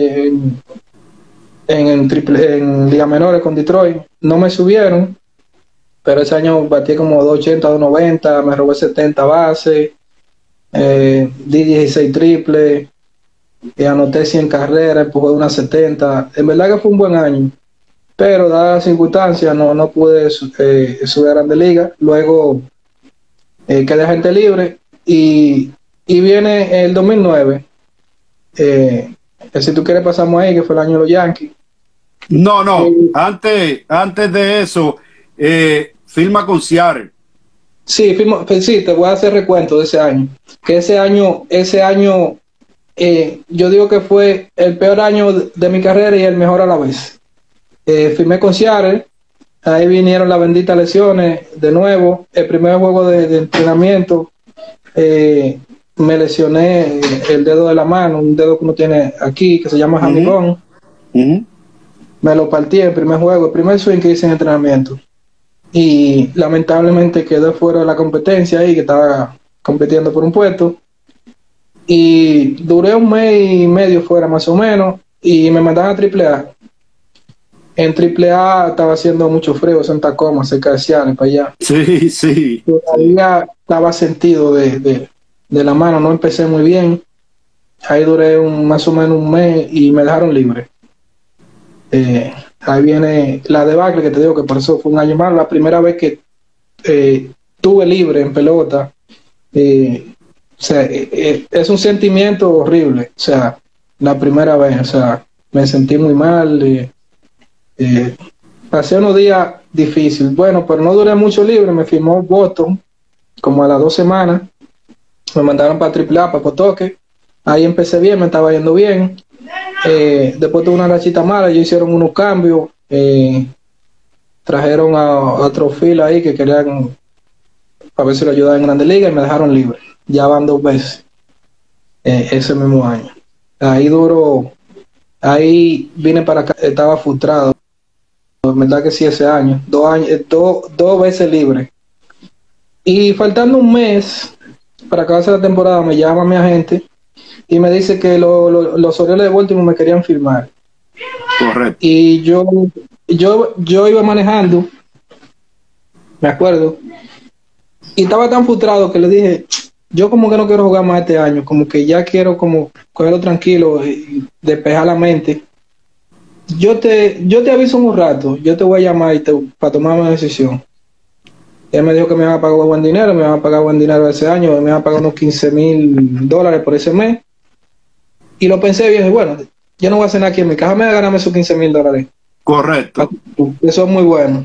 en Liga Menores con Detroit. No me subieron, pero ese año batí como 280, 290, me robé 70 bases, di 16 triples, anoté 100 carreras, empujé unas 70. En verdad que fue un buen año, pero dadas las circunstancias no pude subir a Grande Liga. Luego quedé agente libre y viene el 2009. Si tú quieres pasamos ahí, que fue el año de los Yankees. No, no. Eh, Antes de eso, firma con Seattle. sí, pues sí, te voy a hacer recuento de ese año. Que ese año yo digo que fue el peor año de mi carrera y el mejor a la vez. Firmé con Seattle, ahí vinieron las benditas lesiones de nuevo. El primer juego de entrenamiento me lesioné el dedo de la mano, un dedo que uno tiene aquí que se llama Ujú, hamigón. ujú. Me lo partí en el primer juego, el primer swing que hice en entrenamiento. Y lamentablemente quedé fuera de la competencia ahí, que estaba compitiendo por un puesto. Y duré un mes y medio fuera más o menos y me mandaron a AAA. En AAA estaba haciendo mucho frío en Tacoma, cerca de Seattle, para allá. Sí, sí, sí. Todavía estaba sentido de la mano, no empecé muy bien. Ahí duré más o menos un mes y me dejaron libre. Ahí viene la debacle que te digo que por eso fue un año más. La primera vez que tuve libre en pelota, o sea, es un sentimiento horrible. O sea, la primera vez, o sea, me sentí muy mal. Eh, pasé unos días difíciles. Bueno, pero no duré mucho libre. Me firmó Boston como a las 2 semanas. Me mandaron para AAA, para Cotoque. Ahí empecé bien, me estaba yendo bien. Después tuve una rachita mala, ellos hicieron unos cambios. Trajeron a otro fila ahí que querían a ver si lo ayudaban en Grande Liga y me dejaron libre. Ya van 2 veces ese mismo año. Ahí duró, ahí vine para acá, estaba frustrado. En verdad que sí, ese año. 2 años, 2 veces libre. Y faltando un mes para acabarse la temporada, me llama mi agente y me dice que los Orioles de Baltimore me querían firmar. Correcto. Y yo iba manejando, me acuerdo, y estaba tan frustrado que le dije, yo como que no quiero jugar más este año, como que ya quiero como cogerlo tranquilo y despejar la mente. Yo te aviso un rato, yo te voy a llamar para tomar una decisión. Él me dijo que me iban a pagar buen dinero, me iban a pagar buen dinero ese año, me iban a pagar unos $15,000 por ese mes. Y lo pensé bien, y bueno, yo no voy a hacer nada aquí en mi casa, me voy a ganarme esos $15,000. Correcto. Eso es muy bueno.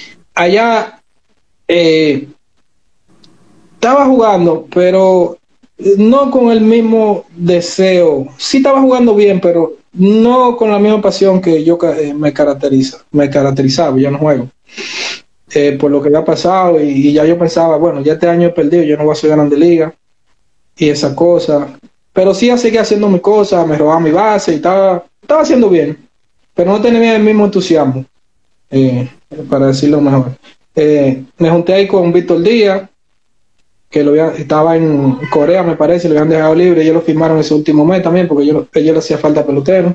Allá estaba jugando, pero no con el mismo deseo. Sí estaba jugando bien, pero no con la misma pasión que yo me caracterizaba, yo no juego. Por lo que había pasado y ya yo pensaba, bueno, ya este año he perdido, yo no voy a ser grande liga y esa cosa. Pero sí seguía haciendo mi cosa, me robaba mi base y estaba haciendo bien, pero no tenía el mismo entusiasmo, para decirlo mejor. Me junté ahí con Víctor Díaz, que estaba en Corea, me parece, lo habían dejado libre, ellos lo firmaron ese último mes también, porque ellos le hacía falta pelotero.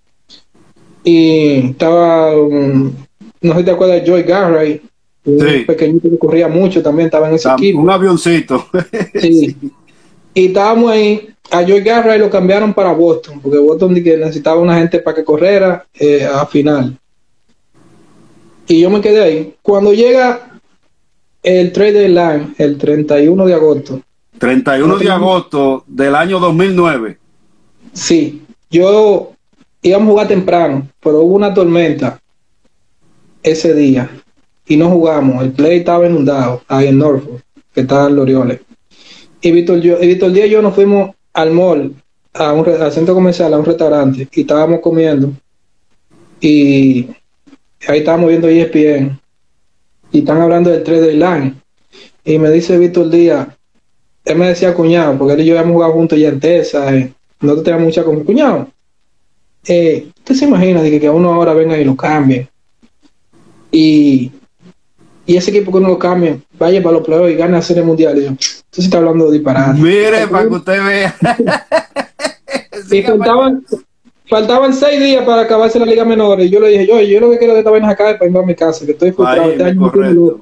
Y estaba, no sé si te acuerdas de Joy Garray, un pequeñito que corría mucho, también estaba en ese equipo. Un avioncito. Sí. Y estábamos ahí, a Joy Garray lo cambiaron para Boston, porque Boston necesitaba una gente para que corriera a final. Y yo me quedé ahí. Cuando llega el trade deadline, el 31 de agosto. 31 de agosto del año 2009. Sí, íbamos a jugar temprano, pero hubo una tormenta ese día y no jugamos. El play estaba inundado ahí en Norfolk, que estaba en los Orioles. Y Víctor Díaz y yo nos fuimos al mall, al centro comercial, a un restaurante, y estábamos comiendo. Y ahí estábamos viendo ESPN. Y están hablando del trade deadline. Y me dice Víctor Díaz, él me decía cuñado, porque él y yo habíamos jugado juntos ya en Tesa, no teníamos mucha con cuñado. ¿Usted se imagina de que a uno ahora venga y lo cambie? Y ese equipo que uno lo cambie, vaya para los playoffs y gane la Serie Mundial. Y yo, usted se está hablando de disparate. Mire, para que usted vea. Y faltaban 6 días para acabarse la Liga Menor. Y yo le dije, yo lo que quiero de esta vaina acá es para irme a mi casa, que estoy frustrado. Este año estoy loco.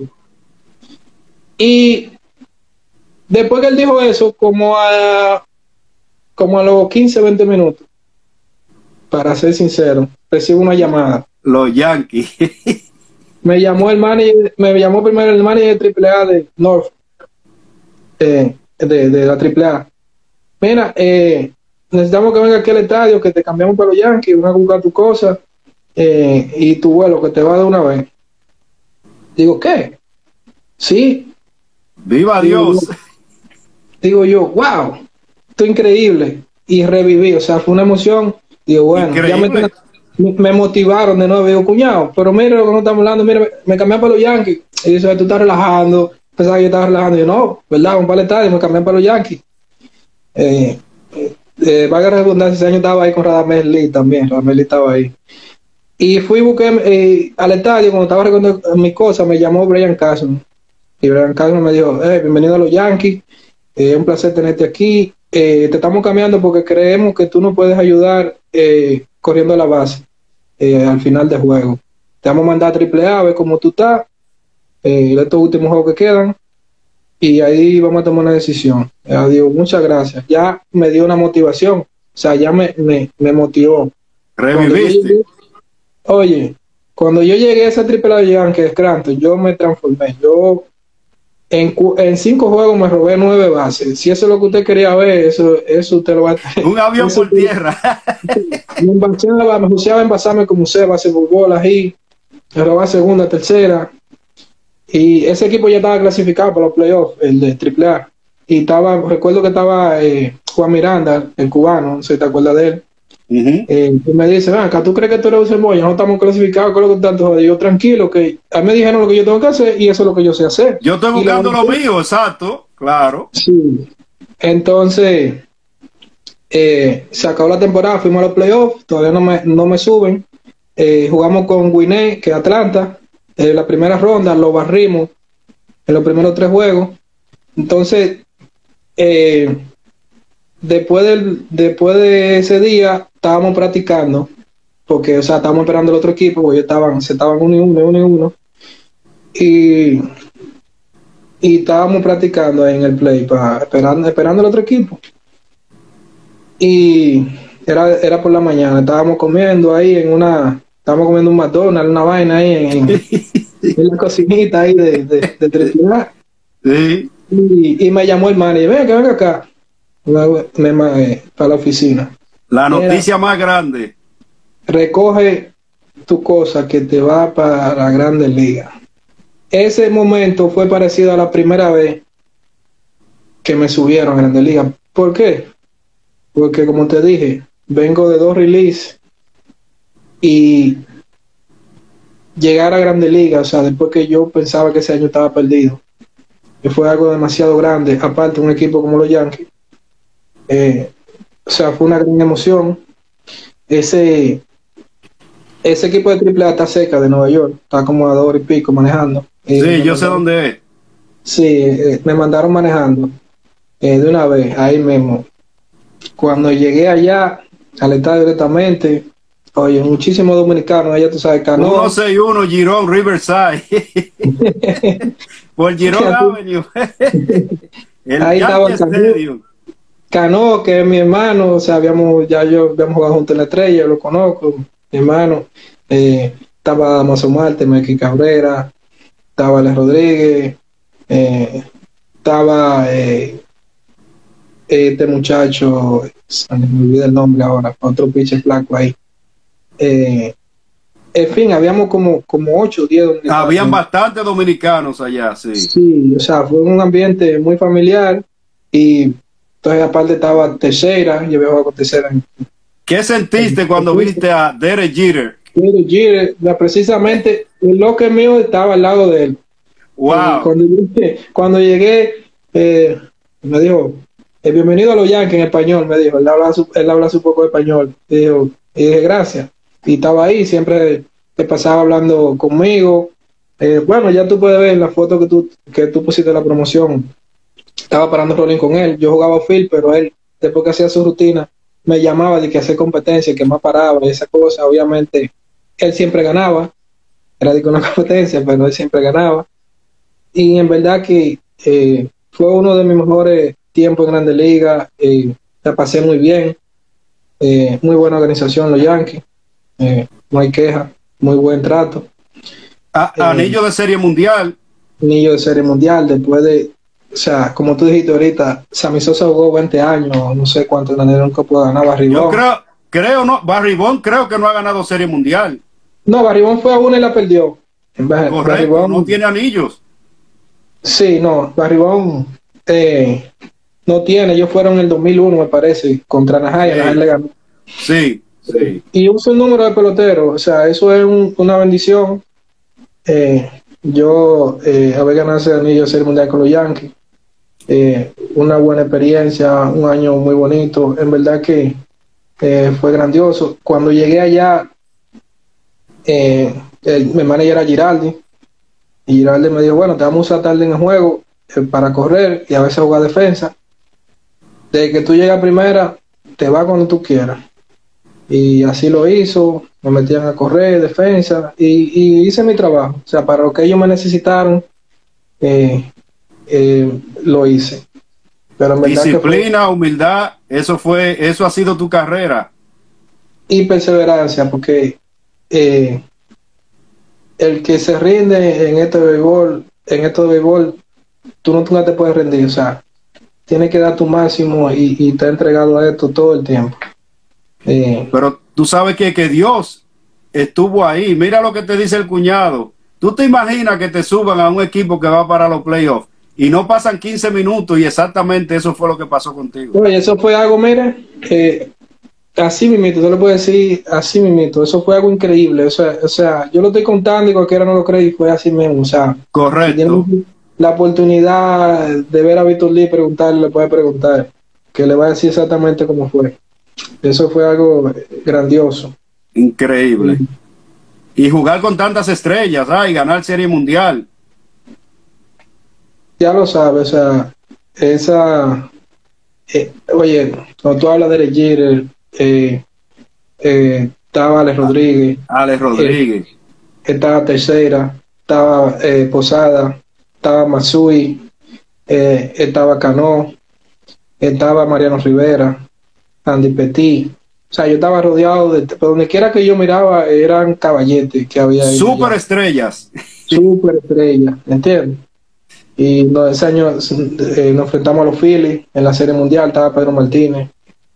Y después que él dijo eso, como a los 15, 20 minutos, para ser sincero, recibo una llamada. Los Yankees. Me llamó primero el manager de AAA de North, de la AAA. Mira, necesitamos que venga aquí al estadio, que te cambiamos para los Yankees, van a buscar tu cosa y tu vuelo, que te va de una vez. Digo, ¿qué? Sí. ¡Viva Dios! Digo yo, wow, esto es increíble. Y reviví, o sea, fue una emoción. Digo, bueno, ya me motivaron de nuevo. Digo, cuñado, pero mira lo que no estamos hablando, mira, me cambié para los Yankees. Y dice, tú estás relajando. Pensaba que yo estaba relajando. Y yo, no, ¿verdad? Un par de estadio, me cambié para los Yankees. Valga la redundancia, ese año estaba ahí con Radamés Lee también. Radamés Lee estaba ahí. Y fui y busqué al estadio, cuando estaba recogiendo mis cosas, me llamó Brian Cashman. Y Brian Cashman me dijo, bienvenido a los Yankees. Es un placer tenerte aquí. Te estamos cambiando porque creemos que tú nos puedes ayudar corriendo a la base al final del juego. Te vamos a mandar a AAA a ver cómo tú estás estos últimos juegos que quedan y ahí vamos a tomar una decisión. Digo, muchas gracias. Ya me dio una motivación, o sea, ya me motivó. Reviviste. Cuando yo llegué a esa AAA de Scranton, yo me transformé. Yo en 5 juegos me robé 9 bases. Si eso es lo que usted quería ver, eso usted lo va a tener. Un avión por tierra. Me juiciaba en basarme como usted, base por bolas ahí. Me robaba segunda, tercera. Y ese equipo ya estaba clasificado para los playoffs, el de AAA. Y recuerdo que estaba Juan Miranda, el cubano, no sé si te acuerdas de él. Y me dice, acá tú crees que tú eres un cebolla, no estamos clasificados con lo que tanto. Yo tranquilo, que a mí me dijeron lo que yo tengo que hacer y eso es lo que yo sé hacer. Yo estoy buscando lo mío, exacto, claro. Sí. Entonces se acabó la temporada, fuimos a los playoffs, todavía no me suben. Jugamos con Gwinnett, que es Atlanta, la primera ronda, lo barrimos en los primeros 3 juegos. Entonces después de ese día estábamos practicando porque, o sea, estábamos esperando el otro equipo porque se estaban 1-1 y estábamos practicando en el play esperando el otro equipo y era por la mañana, estábamos comiendo un McDonald's, una vaina ahí en la cocinita ahí de Trinidad. Sí. Y me llamó el manager, venga acá para la oficina. La noticia más grande. Recoge tu cosa que te va para la Grandes Ligas. Ese momento fue parecido a la primera vez que me subieron a Grandes Ligas. ¿Por qué? Porque como te dije, vengo de 2 releases y llegar a Grandes Ligas, o sea, después que yo pensaba que ese año estaba perdido, que fue algo demasiado grande, aparte un equipo como los Yankees, o sea, fue una gran emoción. Ese equipo de AAA está cerca de Nueva York, está como a 2 horas y pico manejando. Sí, yo sé dónde es. Sí, me mandaron manejando de una vez, ahí mismo. Cuando llegué allá al estadio directamente, oye, muchísimos dominicanos, allá tú sabes, Cano. 161 Girón Riverside. Por Girón Avenue. El ahí estaba Yankee Stadium. Cano, que es mi hermano, o sea, habíamos jugado juntos en la Estrella, yo lo conozco, mi hermano. Estaba Damaso Marte, Melqui Cabrera, estaba Alex Rodríguez, estaba este muchacho, me olvidé el nombre ahora, otro pitcher flaco ahí. En fin, habíamos como 8 o 10 dominicanos. Habían bastantes dominicanos allá, sí. Sí, o sea, fue un ambiente muy familiar y entonces aparte estaba Teixeira, yo había jugado con Teixeira. ¿Qué sentiste cuando viste a Derek Jeter? Derek Jeter, precisamente el locker mío estaba al lado de él. Wow. Cuando llegué, me dijo, bienvenido a los Yankees en español, me dijo, él habla su poco de español. Y dije, gracias. Y estaba ahí, siempre te pasaba hablando conmigo. Bueno, ya tú puedes ver en la foto que tú pusiste la promoción. Estaba parando rolling con él. Yo jugaba field, pero él, después que hacía su rutina, me llamaba de que hacía competencia, que más paraba y esa cosa. Obviamente, él siempre ganaba. Era de una competencia, pero él siempre ganaba. Y en verdad que fue uno de mis mejores tiempos en Grandes Ligas. La pasé muy bien. Muy buena organización, los Yankees. No hay queja. Muy buen trato. Anillo de Serie Mundial. Anillo de Serie Mundial. Después de, o sea, como tú dijiste ahorita, Sammy Sosa jugó 20 años. No sé cuántos nunca pudo ganar Barry Bonds. Yo creo no. Barry Bonds creo que no ha ganado Serie Mundial. No, Barry Bonds fue a una y la perdió. Correcto, no tiene anillos. Sí, no, Barry Bonds no tiene. Ellos fueron en el 2001, me parece, contra Anaheim. Anaheim le ganó. Sí, sí. Y usa un número de pelotero. O sea, eso es una bendición. Yo haber ganado ese anillo de Serie Mundial con los Yankees. Una buena experiencia, un año muy bonito. En verdad que fue grandioso. Cuando llegué allá, mi manager era Giraldi. Y Giraldi me dijo, bueno, te vamos a usar tarde en el juego para correr y a veces jugar defensa. Desde que tú llegas a primera, te va cuando tú quieras. Y así lo hizo, me metían a correr, defensa, y hice mi trabajo. O sea, para lo que ellos me necesitaron, lo hice. Pero en verdad disciplina, humildad, eso ha sido tu carrera. Y perseverancia, porque el que se rinde en esto de béisbol, tú no te puedes rendir. O sea, tienes que dar tu máximo y te has entregado a esto todo el tiempo. Pero tú sabes que Dios estuvo ahí. Mira lo que te dice el cuñado. Tú te imaginas que te suban a un equipo que va para los playoffs y no pasan 15 minutos y exactamente eso fue lo que pasó contigo. Oye, eso fue algo, mira, así mismito, te lo puedo decir así mismito, eso fue algo increíble. O sea, yo lo estoy contando y cualquiera no lo cree y fue así mismo. O sea, correcto. Si la oportunidad de ver a Víctor Lee preguntarle, le puede preguntar, que le va a decir exactamente cómo fue. Eso fue algo grandioso. Increíble. Y jugar con tantas estrellas, y ganar Serie Mundial. Ya lo sabes, o sea, oye, cuando tú hablas de Derek Jeter, estaba Alex Rodríguez. Estaba Teixeira, estaba Posada, estaba Matsui, estaba Cano, estaba Mariano Rivera, Andy Petit. O sea, yo estaba rodeado de donde quiera que yo miraba eran caballetes que había ahí. Super estrellas, ¿entiendes? Y ese año nos enfrentamos a los Phillies en la Serie Mundial. Estaba Pedro Martínez,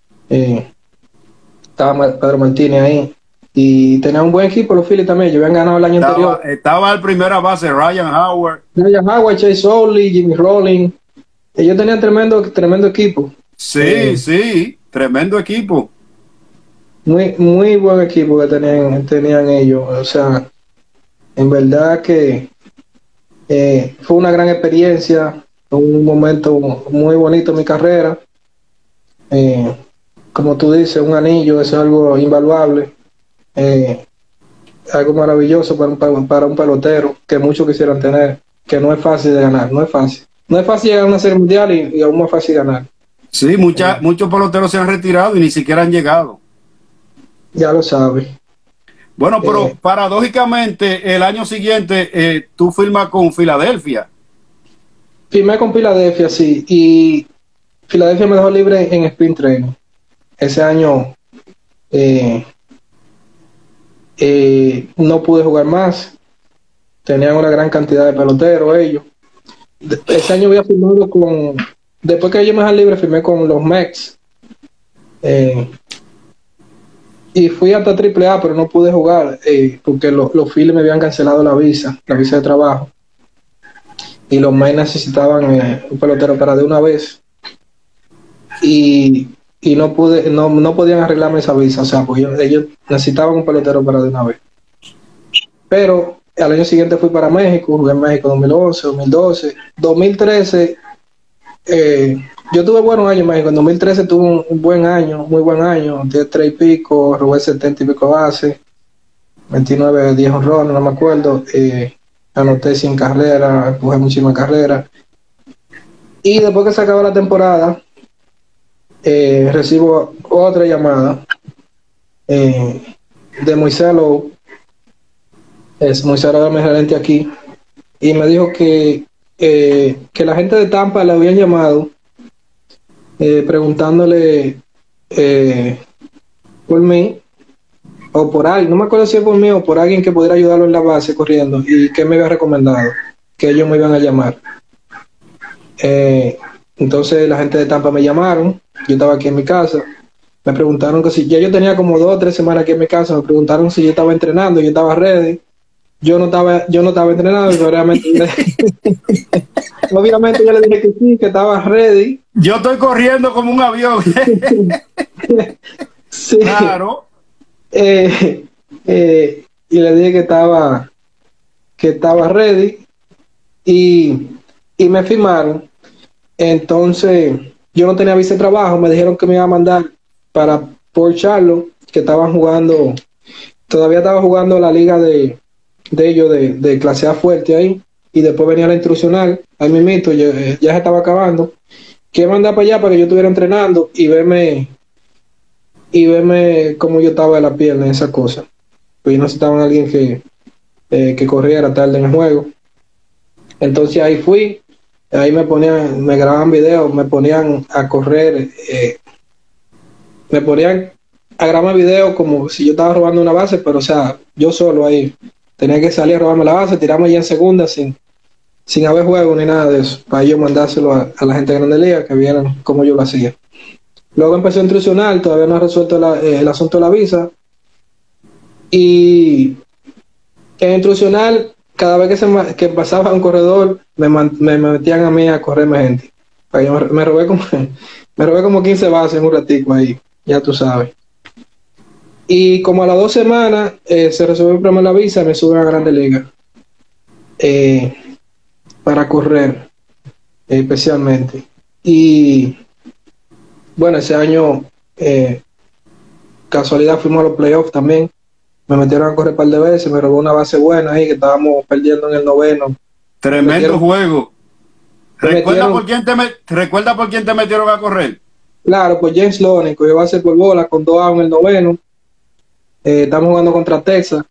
ahí, y tenía un buen equipo los Phillies también. Yo habían ganado el año anterior. Estaba el primera base Ryan Howard, Chase Utley, Jimmy Rollins. Ellos tenían tremendo equipo. Sí, sí, tremendo equipo. Muy buen equipo que tenían ellos. O sea, en verdad que fue una gran experiencia, un momento muy bonito en mi carrera. Eh, Como tú dices, un anillo, eso es algo invaluable, eh, algo maravilloso para un pelotero que muchos quisieran tener, que no es fácil de ganar, no es fácil. No es fácil llegar a una serie mundial y aún más fácil ganar. Sí, muchos peloteros se han retirado y ni siquiera han llegado. Ya lo sabes. Bueno, pero Eh, paradójicamente, el año siguiente tú firmas con Filadelfia. Firmé con Filadelfia, sí, y Filadelfia me dejó libre en sprint training. Ese año eh, no pude jugar más. Tenían una gran cantidad de peloteros ellos. Ese año había firmado después que ellos me dejaron libre, firmé con los Mets. Eh, y fui hasta AAA, pero no pude jugar porque los Phillies me habían cancelado la visa de trabajo. Y los Mets necesitaban un pelotero para de una vez. Y, y no podían arreglarme esa visa. O sea, pues ellos necesitaban un pelotero para de una vez. Pero al año siguiente fui para México, jugué en México 2011, 2012, 2013. Yo tuve buenos años en México. En 2013 tuve un buen año, muy buen año, 10 3 y pico, robé 70 y pico bases, 29 10 honrones, no me acuerdo. Anoté 100 carreras, empujé muchísimas carreras. Y después que se acabó la temporada, recibo otra llamada de Moisés Lowe. Moisés era mi gerente aquí, y me dijo que la gente de Tampa le habían llamado preguntándole por mí o por alguien, no me acuerdo si es por mí o por alguien que pudiera ayudarlo en la base corriendo, y que me había recomendado que ellos me iban a llamar. Entonces la gente de Tampa me llamaron, yo estaba aquí en mi casa, me preguntaron que si ya yo tenía como 2 o 3 semanas aquí en mi casa, me preguntaron si yo estaba entrenando, yo estaba ready. Yo no estaba entrenado, pero obviamente yo le dije que sí, que estaba ready. Yo estoy corriendo como un avión. Sí. Claro. Y le dije que estaba ready, y me firmaron. Entonces yo no tenía visa de trabajo, me dijeron que me iba a mandar para Port Charlotte, que estaban jugando, todavía estaba jugando la liga de ellos de clase A fuerte ahí, y después venía la instruccional, ahí mismito, ya se estaba acabando, que mandar para allá para que yo estuviera entrenando y verme cómo yo estaba de la pierna y esas cosas. Pues necesitaban a alguien que corriera tarde en el juego. Entonces ahí fui, ahí me grababan videos, me ponían a correr, me ponían a grabar videos como si yo estaba robando una base, pero o sea, yo solo ahí. Tenía que salir a robarme la base, tirarme ya en segunda sin haber juego ni nada de eso, para yo mandárselo a la gente de Grande Liga que vieran cómo yo lo hacía. Luego empecé a instruccionar, todavía no he resuelto el asunto de la visa. Y en instruccional, cada vez que pasaba un corredor, me metían a mí a correrme gente. Me robé como 15 bases en un ratico ahí, ya tú sabes. Y como a las 2 semanas se resolvió el problema de la visa, me suben a Grande Liga para correr especialmente. Y bueno, ese año casualidad fuimos a los playoffs también. Me metieron a correr un par de veces, me robó una base buena ahí que estábamos perdiendo en el noveno. Tremendo juego. ¿Recuerda metieron, por quién te metieron a correr? claro, pues James Loney cogió base por bola con 2 outs en el noveno. Estamos jugando contra Texas.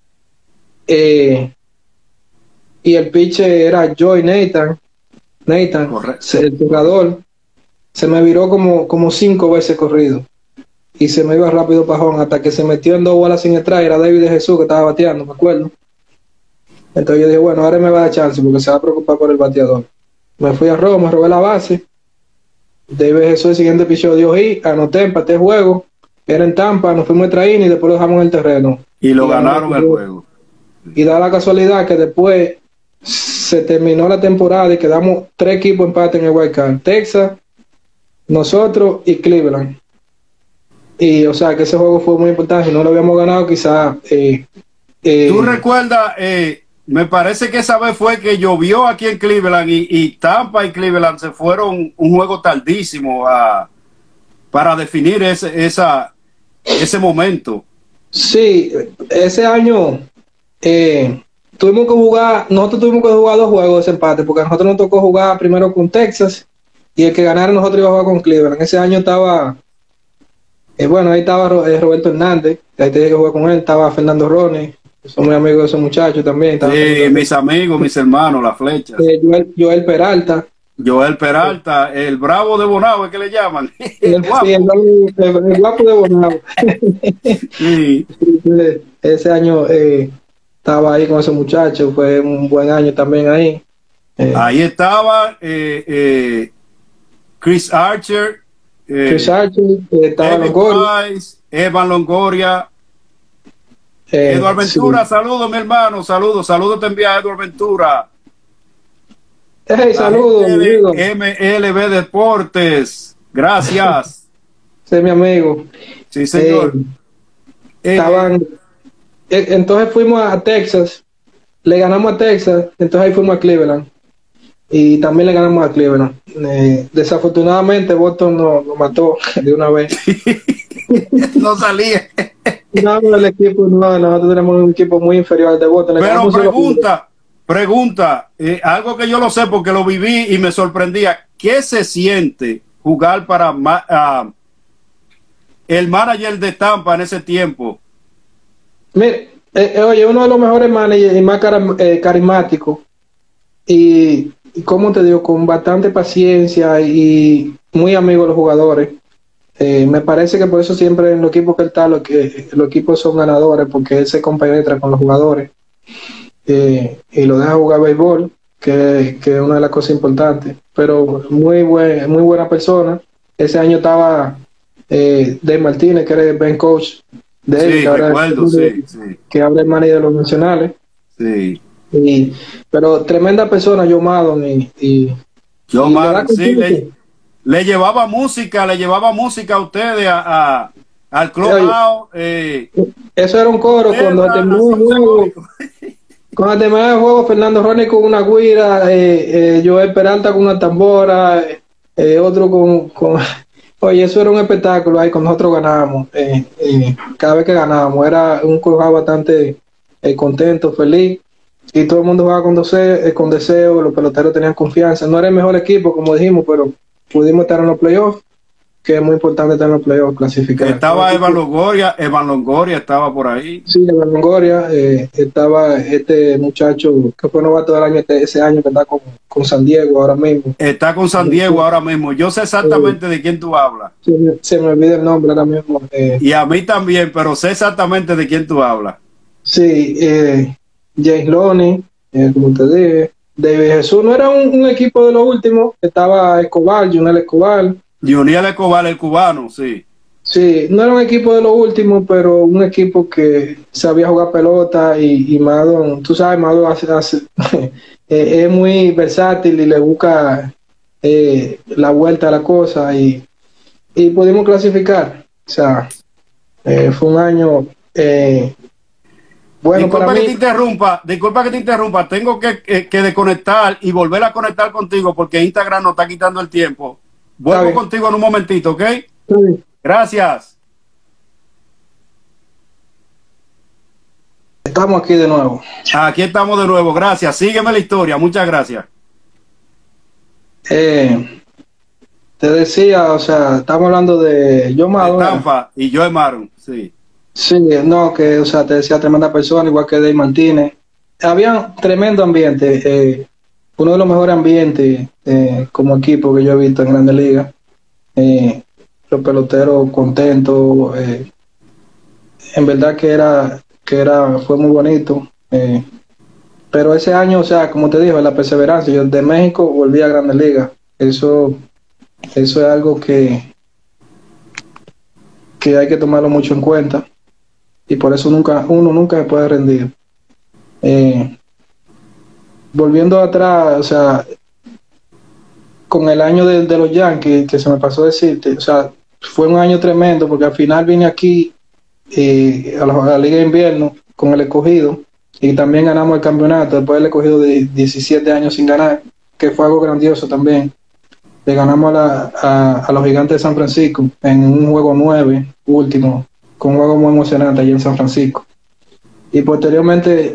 Y el pitcher era Joy Nathan, el jugador. Se me viró como 5 veces corrido. Y se me iba rápido pajón hasta que se metió en 2 bolas sin entrar. Era David de Jesús que estaba bateando, me acuerdo. Entonces yo dije, bueno, ahora me va a dar chance porque se va a preocupar por el bateador. Me fui a robo, me robé la base. David de Jesús, el siguiente picheo dio hit, anoté, empaté el juego. Era en Tampa, nos fuimos a traer y después lo dejamos en el terreno. Y lo ganaron el juego. Y da la casualidad que después se terminó la temporada y quedamos 3 equipos empate en el Wild Card. Texas, nosotros y Cleveland. Y, o sea, que ese juego fue muy importante. Si no lo habíamos ganado, quizás... ¿Tú recuerdas? Me parece que esa vez fue que llovió aquí en Cleveland y Tampa y Cleveland se fueron un juego tardísimo para definir ese momento. Sí, ese año nosotros tuvimos que jugar 2 juegos de empate, porque a nosotros nos tocó jugar primero con Texas y el que ganara nosotros iba a jugar con Cleveland. Ese año estaba, bueno, ahí estaba Roberto Hernández, que ahí tenía que jugar con él, estaba Fernando Rone, son muy amigos de esos muchachos también. Sí, mis amigos, mis hermanos, las flechas. Joel Peralta. Joel Peralta, el bravo de Bonao, es que le llaman. El guapo, sí, el guapo de Bonao. Sí. Ese año estaba ahí con ese muchacho, fue un buen año también ahí. Ahí estaba Chris Archer, estaba Longoria. Evan Longoria, Eduardo Ventura, sí. Saludos mi hermano, saludos te envía Eduardo Ventura. Hey, saludos, MLB Deportes, gracias. Sí, mi amigo. Sí, señor. Entonces fuimos a Texas, le ganamos a Texas, entonces ahí fuimos a Cleveland y también le ganamos a Cleveland. Desafortunadamente Boston nos mató de una vez. No salía. No, el equipo no, nosotros tenemos un equipo muy inferior al de Boston. Pero pregunta, algo que yo lo sé porque lo viví y me sorprendía. ¿Qué se siente jugar para el manager de Tampa en ese tiempo? Mire, oye, uno de los mejores managers y más carismáticos y como te digo, con bastante paciencia y muy amigo de los jugadores. Me parece que por eso siempre en los equipos que él está, los equipos son ganadores, porque él se compenetra con los jugadores y lo deja jugar béisbol, que es una de las cosas importantes. Pero muy buena persona. Ese año estaba Dave Martínez, que era el bench coach de él, sí, que ahora recuerdo, que habla el manager de los nacionales. Sí. Pero tremenda persona, Joe Maddon. Joe Maddon, sí, le llevaba música a ustedes al clubhouse. Eso era un coro cuando terminó el juego. Cuando terminó el juego, Fernando Rone con una guira, Joel Peralta con una tambora, otro con oye, eso era un espectáculo ahí cuando nosotros ganábamos. Cada vez que ganábamos era un clubhouse bastante contento, feliz, y todo el mundo jugaba con deseo, los peloteros tenían confianza. No era el mejor equipo, como dijimos, pero pudimos estar en los playoffs, que es muy importante estar en los playoffs, clasificar. Estaba Evan Longoria estaba por ahí. Sí, Evan Longoria, estaba este muchacho que fue novato del año ese año, que está con San Diego ahora mismo. Está con San Diego ahora mismo. Yo sé exactamente de quién tú hablas. Se me olvida el nombre ahora mismo. Y a mí también, pero sé exactamente de quién tú hablas. Sí, James Loney, como te dije, David Jesús. No era un equipo de los últimos, estaba Juniel Escobar, el cubano, sí. Sí, no era un equipo de los últimos, pero un equipo que sabía jugar pelota y Maddon, tú sabes, Maddon es muy versátil y le busca la vuelta a la cosa y pudimos clasificar. O sea, fue un año bueno disculpa para que mí. Disculpa que te interrumpa, tengo que desconectar y volver a conectar contigo porque Instagram nos está quitando el tiempo. Vuelvo contigo en un momentito, ¿ok? Sí. Gracias. Estamos aquí de nuevo. Aquí estamos de nuevo, gracias. Sígueme la historia, muchas gracias. Te decía, o sea, estamos hablando de Joe Maddon. Tampa y Joe Maddon, sí. Sí, no, que, o sea, te decía tremenda persona, igual que Dave Martínez. Había tremendo ambiente, uno de los mejores ambientes como equipo que yo he visto en Grandes Ligas. Los peloteros contentos, en verdad fue muy bonito. Pero ese año, o sea, como te digo, la perseverancia. Yo de México volví a Grandes Ligas. Eso es algo que hay que tomarlo mucho en cuenta. Y por eso uno nunca se puede rendir. Volviendo atrás, o sea, con el año de los Yankees, que se me pasó decirte, o sea, fue un año tremendo porque al final vine aquí a la Liga de Invierno con el Escogido y también ganamos el campeonato después del Escogido de 17 años sin ganar, que fue algo grandioso también. Le ganamos a los Gigantes de San Francisco en un juego 9 último, con un juego muy emocionante allí en San Francisco. Y posteriormente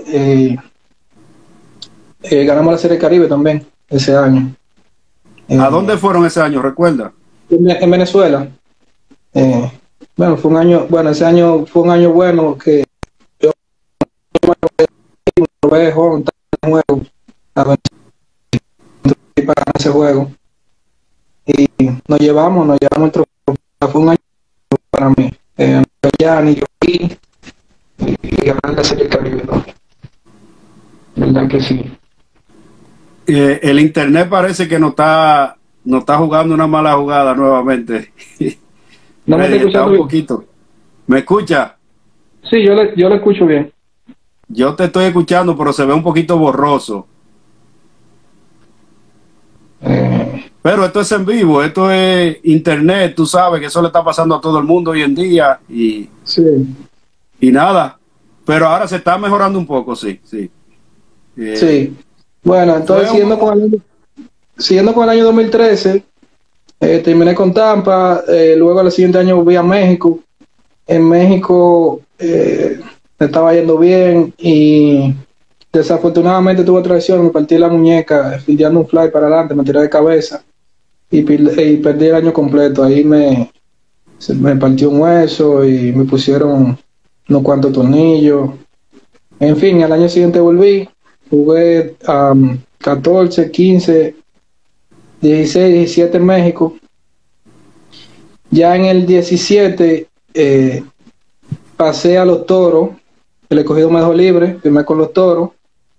ganamos la Serie Caribe también ese año. ¿A dónde fueron ese año, recuerda? En Venezuela. Bueno, ese año fue un año bueno que yo probé joven en juego para ese juego y nos llevamos el trofeo. Fue un año para mí. Ya ni yo aquí y ganar la Serie Caribe, ¿no? ¿Verdad que sí? El internet parece que no está jugando una mala jugada nuevamente. No me estoy escuchando un poquito. ¿Me escucha? Sí, yo le escucho bien. Yo te estoy escuchando, pero se ve un poquito borroso. Pero esto es en vivo, esto es internet, tú sabes que eso le está pasando a todo el mundo hoy en día y nada. Pero ahora se está mejorando un poco, sí. Sí. Bueno, entonces siguiendo con el año 2013, terminé con Tampa, luego al siguiente año volví a México. En México me estaba yendo bien y desafortunadamente tuve traición, me partí la muñeca, fildeando un fly para adelante, me tiré de cabeza y perdí el año completo. Ahí me partió un hueso y me pusieron unos cuantos tornillos. En fin, al año siguiente volví, jugué 14, 15, 16, 17 en México. Ya en el 17 pasé a los Toros, el Escogido me dejó libre, firmé con los Toros.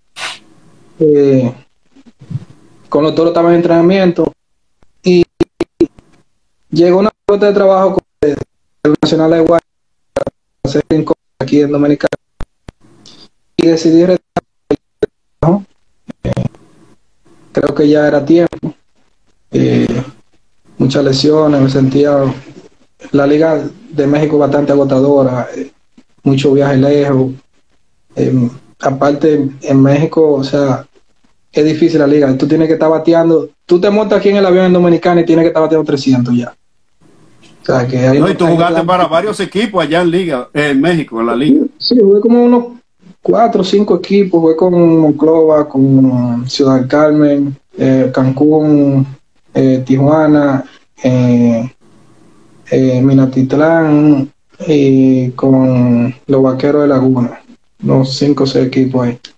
Con los Toros estaba en entrenamiento y llegó una oferta de trabajo con el Nacional de Guayana para hacer aquí en Dominicana y decidí retirar. Creo que ya era tiempo. Muchas lesiones, me sentía la Liga de México bastante agotadora, muchos viajes lejos. Aparte, en México, o sea, es difícil la liga. Tú tienes que estar bateando. Tú te montas aquí en el avión en Dominicana y tienes que estar bateando 300 ya. O sea, que y tú jugaste para varios equipos allá en Liga, en México, en la Liga. Sí, jugué como unos 4 o 5 equipos. Jugué con Monclova, con Ciudad del Carmen, Cancún, Tijuana, Minatitlán y con los Vaqueros de Laguna. Unos 5 o 6 equipos ahí.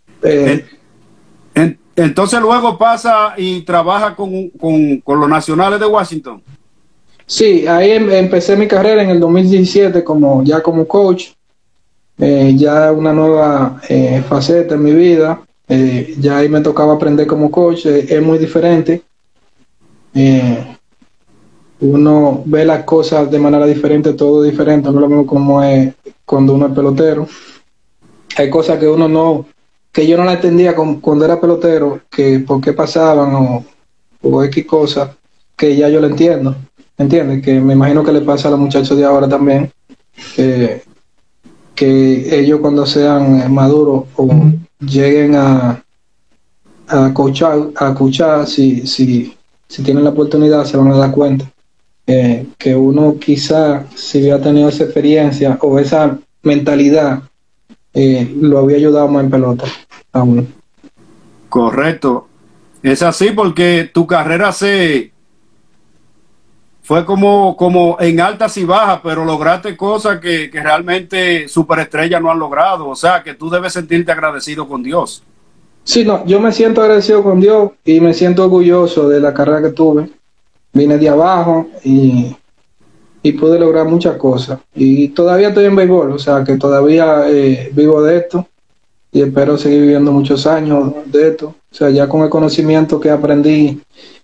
Entonces luego pasa y trabaja con los Nacionales de Washington. Sí, ahí empecé mi carrera en el 2017 como coach. Ya una nueva faceta en mi vida. Ya ahí me tocaba aprender como coach. Es muy diferente. Uno ve las cosas de manera diferente, todo diferente. No es lo mismo como es cuando uno es pelotero. Hay cosas que que yo no la entendía cuando era pelotero, que por qué pasaban o X cosas, que ya yo lo entiendo. ¿Entiendes? Que me imagino que le pasa a los muchachos de ahora también, que ellos cuando sean maduros o lleguen a coachar, si tienen la oportunidad se van a dar cuenta que uno quizá si hubiera tenido esa experiencia o esa mentalidad lo había ayudado más en pelota aún. Correcto, es así porque tu carrera fue como en altas y bajas, pero lograste cosas que realmente superestrellas no han logrado, o sea que tú debes sentirte agradecido con Dios. Sí, no, yo me siento agradecido con Dios y me siento orgulloso de la carrera que tuve. Vine de abajo y pude lograr muchas cosas. Y todavía estoy en béisbol, o sea que todavía vivo de esto y espero seguir viviendo muchos años de esto. O sea, ya con el conocimiento que aprendí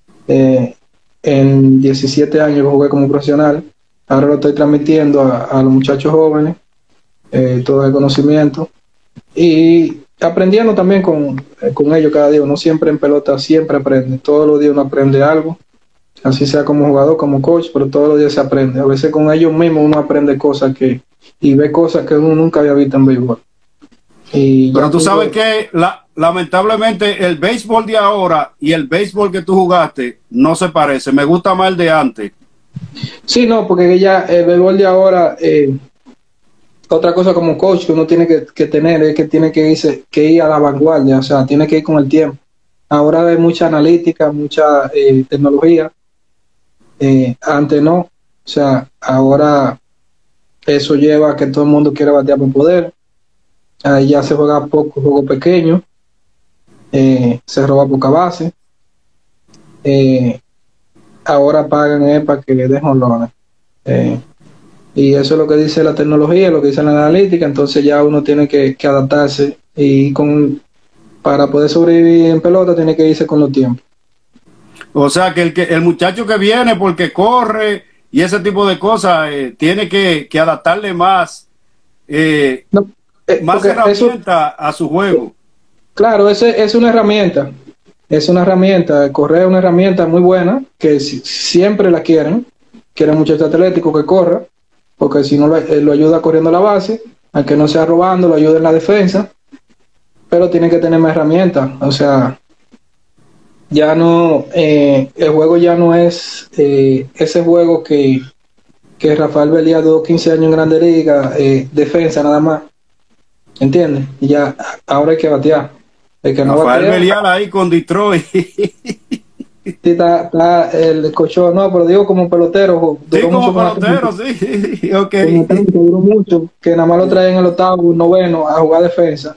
en 17 años que jugué como profesional, ahora lo estoy transmitiendo a los muchachos jóvenes, todo el conocimiento. Y aprendiendo también con ellos cada día. Uno siempre en pelota siempre aprende, todos los días uno aprende algo, así sea como jugador, como coach, pero todos los días se aprende. A veces con ellos mismos uno aprende cosas y ve cosas que uno nunca había visto en béisbol. Pero tú sabes que lamentablemente el béisbol de ahora y el béisbol que tú jugaste no se parece. Me gusta más el de antes. Sí, no, porque ya el béisbol de ahora, otra cosa como coach que uno tiene que tener es que tiene que ir a la vanguardia, o sea, tiene que ir con el tiempo. Ahora hay mucha analítica, mucha tecnología. Antes no, o sea, ahora eso lleva a que todo el mundo quiera batear por poder. Ahí ya se juega poco juego pequeño, se roba poca base. Ahora pagan para que le den honrones. Y eso es lo que dice la tecnología, lo que dice la analítica. Entonces ya uno tiene que adaptarse y para poder sobrevivir en pelota tiene que irse con los tiempos. O sea que el muchacho que viene porque corre y ese tipo de cosas tiene que adaptarle más más herramienta a su juego. Claro, es una herramienta. Es una herramienta. Correr es una herramienta muy buena que siempre la quieren muchachos atléticos que corra, porque si no lo ayuda corriendo la base, aunque no sea robando, lo ayuda en la defensa, pero tiene que tener más herramientas. O sea, ya no, el juego ya no es ese juego que Rafael Belía duró 15 años en Grande Liga, defensa nada más. ¿Entiendes? Y ya, ahora hay que batear. El que no Rafael batea, Belial ahí con Detroit. Sí, está el cochón, no, pero digo como pelotero. Sí, como pelotero, sí. Ok. Duró mucho, que nada más lo traen en el octavo, noveno a jugar defensa.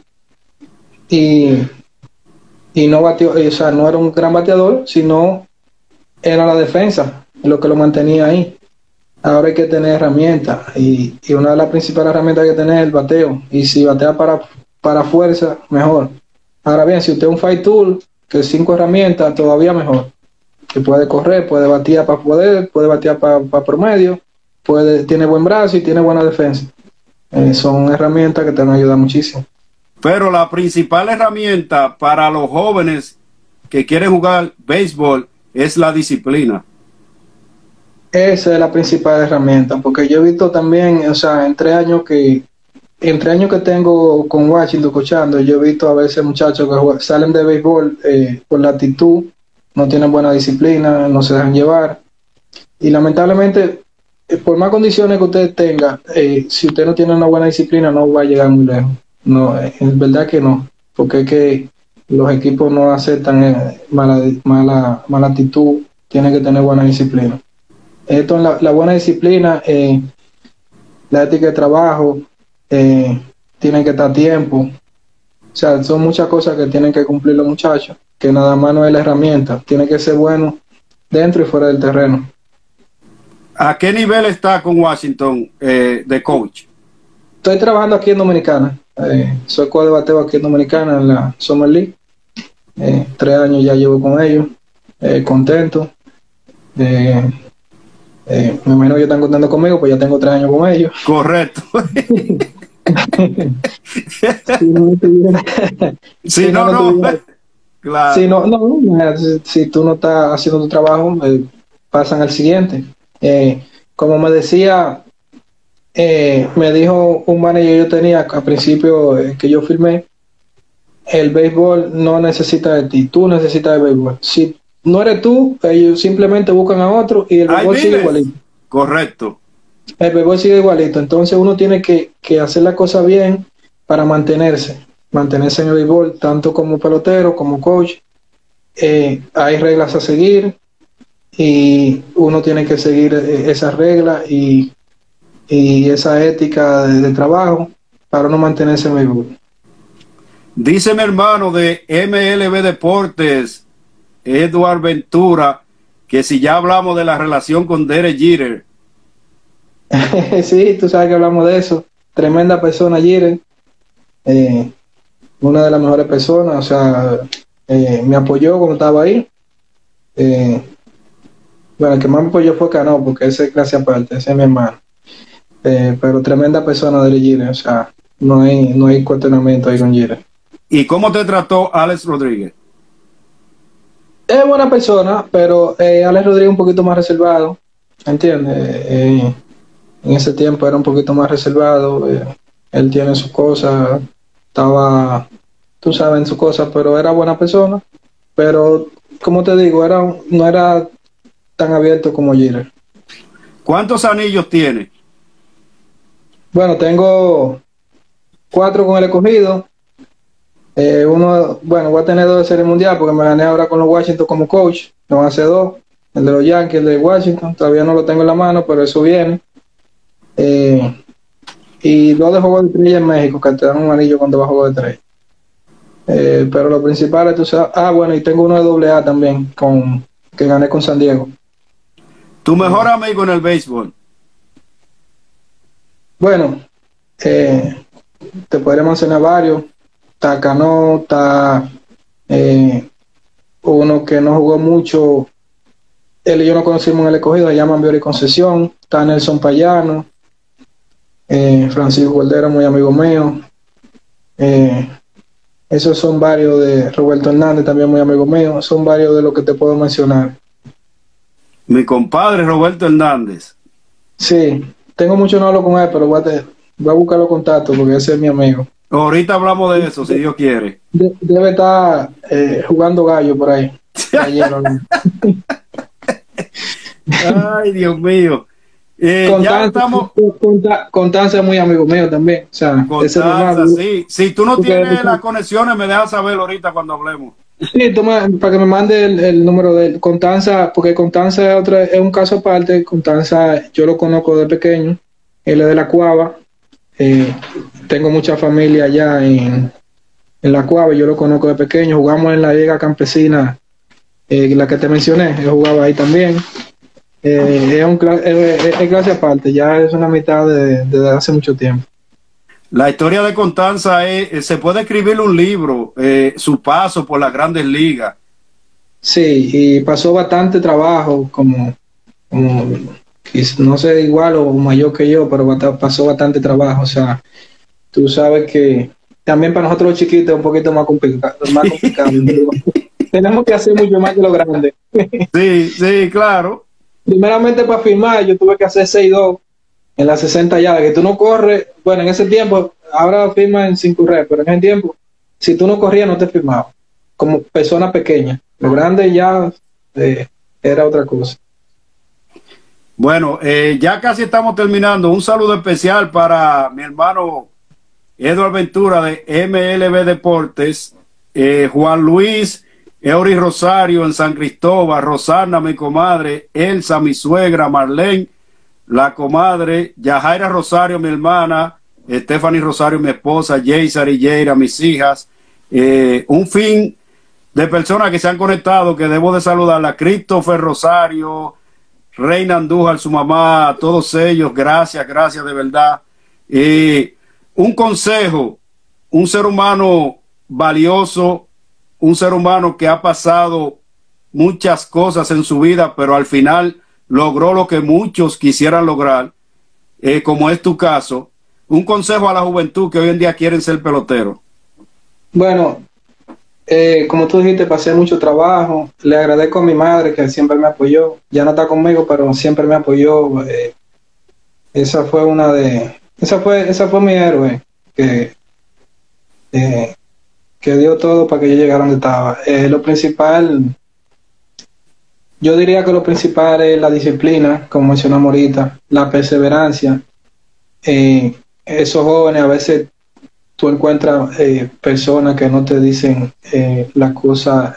Y no batió, o sea, no era un gran bateador, sino era la defensa lo que lo mantenía ahí. Ahora hay que tener herramientas y una de las principales herramientas que tener es el bateo, y si batea para fuerza, mejor. Ahora bien, si usted es un fight tool, que 5 herramientas, todavía mejor, que puede correr, puede batear para poder, puede batear para promedio, tiene buen brazo y tiene buena defensa. Son herramientas que te van a ayudar muchísimo. Pero la principal herramienta para los jóvenes que quieren jugar béisbol es la disciplina. Esa es la principal herramienta, porque yo he visto también, o sea, entre años que tengo con Washington coachando, yo he visto a veces muchachos que salen de béisbol por la actitud, no tienen buena disciplina, no se dejan llevar, y lamentablemente, por más condiciones que usted tenga, si usted no tiene una buena disciplina, no va a llegar muy lejos. No, es verdad que no, porque es que los equipos no aceptan mala actitud, tienen que tener buena disciplina. Esto es la buena disciplina, la ética de trabajo, tienen que estar a tiempo. O sea, son muchas cosas que tienen que cumplir los muchachos, que nada más no es la herramienta, tiene que ser bueno dentro y fuera del terreno. ¿A qué nivel está con Washington de coach? Estoy trabajando aquí en Dominicana, soy coach de bateo aquí en Dominicana en la Summer League. 3 años ya llevo con ellos, contento. Me imagino que están contando conmigo, pues ya tengo 3 años con ellos. Correcto. Claro. Si tú no estás haciendo tu trabajo, pasan al siguiente. Como me decía, me dijo un manager que yo tenía al principio que yo firmé, el béisbol no necesita de ti, tú necesitas de béisbol. Si no eres tú, ellos simplemente buscan a otro y el béisbol sigue igualito. Correcto. El béisbol sigue igualito. Entonces uno tiene que hacer la cosa bien para mantenerse en el béisbol, tanto como pelotero, como coach. Hay reglas a seguir y uno tiene que seguir esas reglas y esa ética de trabajo para no mantenerse en el béisbol. Dice mi hermano de MLB Deportes, Edward Ventura, que si ya hablamos de la relación con Derek Jeter. Sí, tú sabes que hablamos de eso. Tremenda persona Jeter, una de las mejores personas, o sea, me apoyó cuando estaba ahí. Bueno, el que más me apoyó fue Cano, porque ese es clase aparte, ese es mi hermano. Pero tremenda persona Derek Jeter, o sea, no hay cuestionamiento ahí con Jeter. ¿Y cómo te trató Alex Rodríguez? Es buena persona, pero Alex Rodríguez un poquito más reservado, ¿entiendes? En ese tiempo era un poquito más reservado, él tiene sus cosas, estaba, tú sabes, en sus cosas, pero era buena persona, pero como te digo, no era tan abierto como Jeter. ¿Cuántos anillos tiene? Bueno, tengo 4 con el escogido. Uno, bueno, voy a tener 2 de Serie Mundial porque me gané ahora con los Washington como coach. Me van a hacer 2. El de los Yankees, el de Washington. Todavía no lo tengo en la mano, pero eso viene. Y 2 de juego de estrella en México, que te dan un anillo cuando va a juego de estrella. Pero lo principal es, tú sabes, bueno, y tengo uno de AA también, que gané con San Diego. ¿Tu mejor amigo en el béisbol? Bueno, te podría mencionar varios. Está Cano, está uno que no jugó mucho, él y yo no conocimos en el escogido, se llaman Biori Concesión. Está Nelson Payano, Francisco Cordero, muy amigo mío. Esos son varios, de Roberto Hernández, también muy amigo mío. Son varios de los que te puedo mencionar. Mi compadre Roberto Hernández. Sí, tengo mucho no hablo con él, pero voy a buscar los contactos porque ese es mi amigo. Ahorita hablamos de eso, si Dios quiere. Debe estar jugando gallo por ahí. Ay, Dios mío. Ya estamos. Constanza es muy amigo mío también. O sea, Constanza, sí. Si tú no tienes las conexiones, me dejas saber ahorita cuando hablemos. Sí, toma, para que me mande el número de Constanza, porque Constanza es un caso aparte. Constanza, yo lo conozco de pequeño. Él es de la Cuava. Tengo mucha familia allá en la Cuava, yo lo conozco de pequeño. Jugamos en la Liga Campesina, la que te mencioné. Él jugaba ahí también. Es clase aparte, ya es una amistad de hace mucho tiempo. La historia de Constanza se puede escribir un libro, su paso por las grandes ligas. Sí, y pasó bastante trabajo, como no sé, igual o mayor que yo, pero pasó bastante trabajo. O sea, tú sabes que también para nosotros los chiquitos es un poquito más complicado. Tenemos que hacer mucho más que lo grande. Sí, sí, claro. Primeramente, para firmar, yo tuve que hacer 6-2 en las 60 yardas, que tú no corres. Bueno, en ese tiempo, ahora firma en 5 correr, pero en ese tiempo, si tú no corrías, no te firmaba. Como persona pequeña. Lo grande ya era otra cosa. Bueno, ya casi estamos terminando. Un saludo especial para mi hermano Eduardo Ventura de MLB Deportes, Juan Luis Eury Rosario en San Cristóbal, Rosana, mi comadre, Elsa, mi suegra, Marlene, la comadre, Yajaira Rosario, mi hermana, Stephanie Rosario, mi esposa, Jaysar y Yeira, mis hijas, un fin de personas que se han conectado, que debo de saludarla, Christopher Rosario, Reina Andújar, su mamá, a todos ellos, gracias de verdad. Un consejo, un ser humano valioso, un ser humano que ha pasado muchas cosas en su vida, pero al final logró lo que muchos quisieran lograr, como es tu caso. Un consejo a la juventud que hoy en día quieren ser peloteros. Bueno, como tú dijiste, pasé mucho trabajo. Le agradezco a mi madre que siempre me apoyó. Ya no está conmigo, pero siempre me apoyó. Esa fue mi héroe que dio todo para que yo llegara donde estaba. Lo principal, yo diría que lo principal es la disciplina, como mencionamos ahorita, la perseverancia. Esos jóvenes a veces tú encuentras personas que no te dicen las cosas,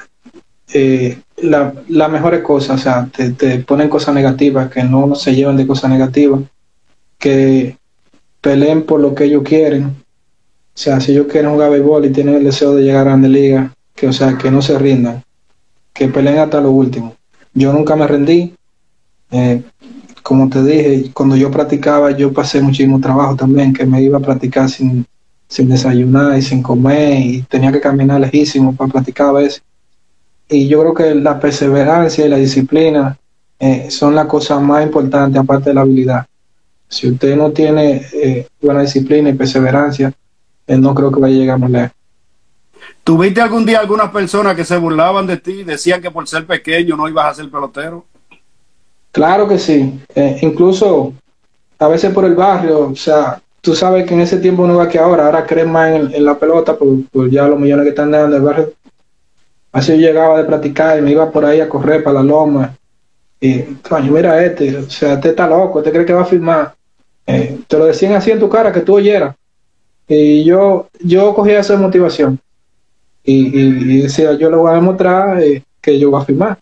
las mejores cosas, o sea, te ponen cosas negativas, que no se llevan de cosas negativas, que peleen por lo que ellos quieren. O sea, si ellos quieren jugar béisbol y tienen el deseo de llegar a Grandes Ligas, que no se rindan, que peleen hasta lo último. Yo nunca me rendí. Como te dije, cuando yo practicaba, yo pasé muchísimo trabajo también, que me iba a practicar sin desayunar y sin comer, y tenía que caminar lejísimo para practicar a veces. Y yo creo que la perseverancia y la disciplina son las cosas más importantes, aparte de la habilidad. Si usted no tiene buena disciplina y perseverancia, no creo que vaya a llegar muy lejos. ¿Tuviste algún día algunas personas que se burlaban de ti, decían que por ser pequeño no ibas a ser pelotero? Claro que sí. Incluso a veces por el barrio, o sea, tú sabes que en ese tiempo no iba que ahora creen más en la pelota por ya los millones que están dando en el barrio. Así yo llegaba de practicar y me iba por ahí a correr para la loma. Y, coño, mira o sea, este está loco, este cree que va a firmar. Te lo decían así en tu cara, que tú oyeras. Y yo cogía esa motivación. Y decía, yo le voy a demostrar que yo voy a firmar.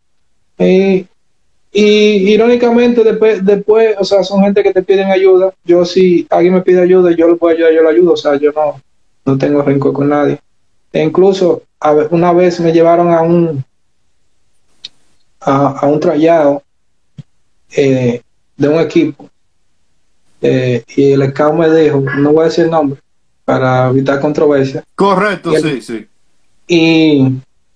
Y irónicamente, después, o sea, son gente que te piden ayuda. Yo, si alguien me pide ayuda, yo lo puedo ayudar, yo lo ayudo. O sea, yo no tengo rencor con nadie. E incluso, una vez me llevaron a un tryout de un equipo. Y el scout me dijo, no voy a decir el nombre, para evitar controversia. Correcto, sí. Y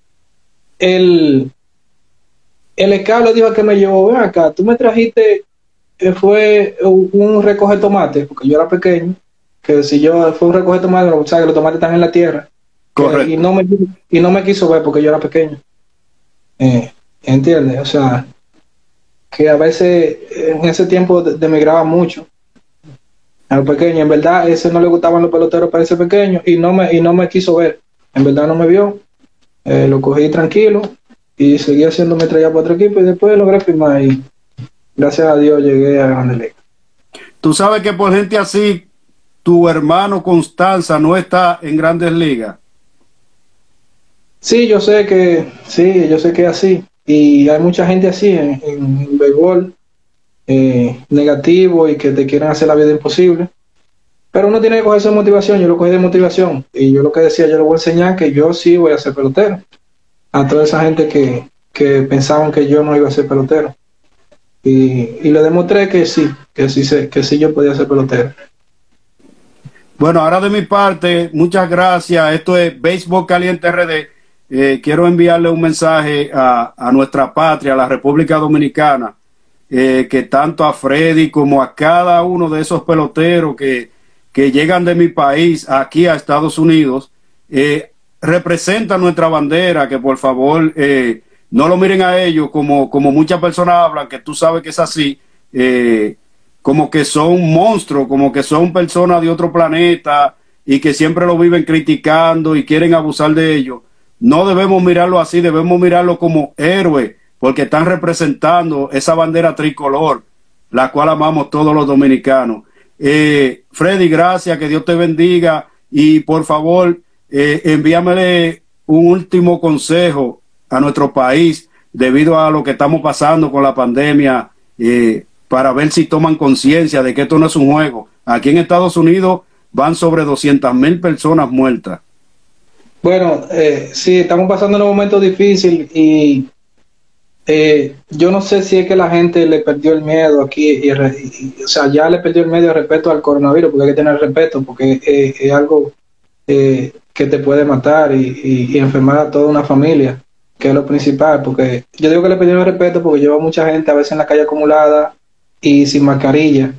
el scout le dijo que me llevó, ven acá, tú me trajiste, fue un recoge tomate, porque yo era pequeño, que si yo fue un recoge tomate, o sea, que los tomates están en la tierra. Correcto. Y no me quiso ver porque yo era pequeño. ¿Entiendes? O sea, que a veces en ese tiempo demigraba mucho a los pequeños. En verdad, ese no le gustaban los peloteros para ese pequeño y no me quiso ver. En verdad no me vio. Lo cogí tranquilo y seguí haciéndome traer para otro equipo y después logré firmar y gracias a Dios llegué a Grandes Ligas. Tú sabes que por gente así, tu hermano Constanza no está en Grandes Ligas. Sí, yo sé que es así. Y hay mucha gente así en béisbol, negativo y que te quieren hacer la vida imposible. Pero uno tiene que coger esa motivación. Yo lo cogí de motivación. Y yo lo que decía, yo le voy a enseñar que yo sí voy a ser pelotero. A toda esa gente que pensaban que yo no iba a ser pelotero. Y le demostré que sí yo podía ser pelotero. Bueno, ahora de mi parte, muchas gracias. Esto es Béisbol Caliente RD. Quiero enviarle un mensaje a nuestra patria, a la República Dominicana, que tanto a Freddy como a cada uno de esos peloteros que llegan de mi país aquí a Estados Unidos, representan nuestra bandera, que por favor no lo miren a ellos como muchas personas hablan, que tú sabes que es así, como que son monstruos, como que son personas de otro planeta y que siempre lo viven criticando y quieren abusar de ellos. No debemos mirarlo así, debemos mirarlo como héroes, porque están representando esa bandera tricolor, la cual amamos todos los dominicanos. Freddy, gracias, que Dios te bendiga y por favor envíamele un último consejo a nuestro país debido a lo que estamos pasando con la pandemia, para ver si toman conciencia de que esto no es un juego. Aquí en Estados Unidos van sobre 200,000 personas muertas. Bueno, sí, estamos pasando en un momento difícil y yo no sé si es que la gente le perdió el miedo aquí, o sea, ya le perdió el miedo al respeto al coronavirus, porque hay que tener respeto, porque es algo que te puede matar y enfermar a toda una familia, que es lo principal, porque yo digo que le perdieron el respeto porque lleva mucha gente a veces en la calle acumulada y sin mascarilla.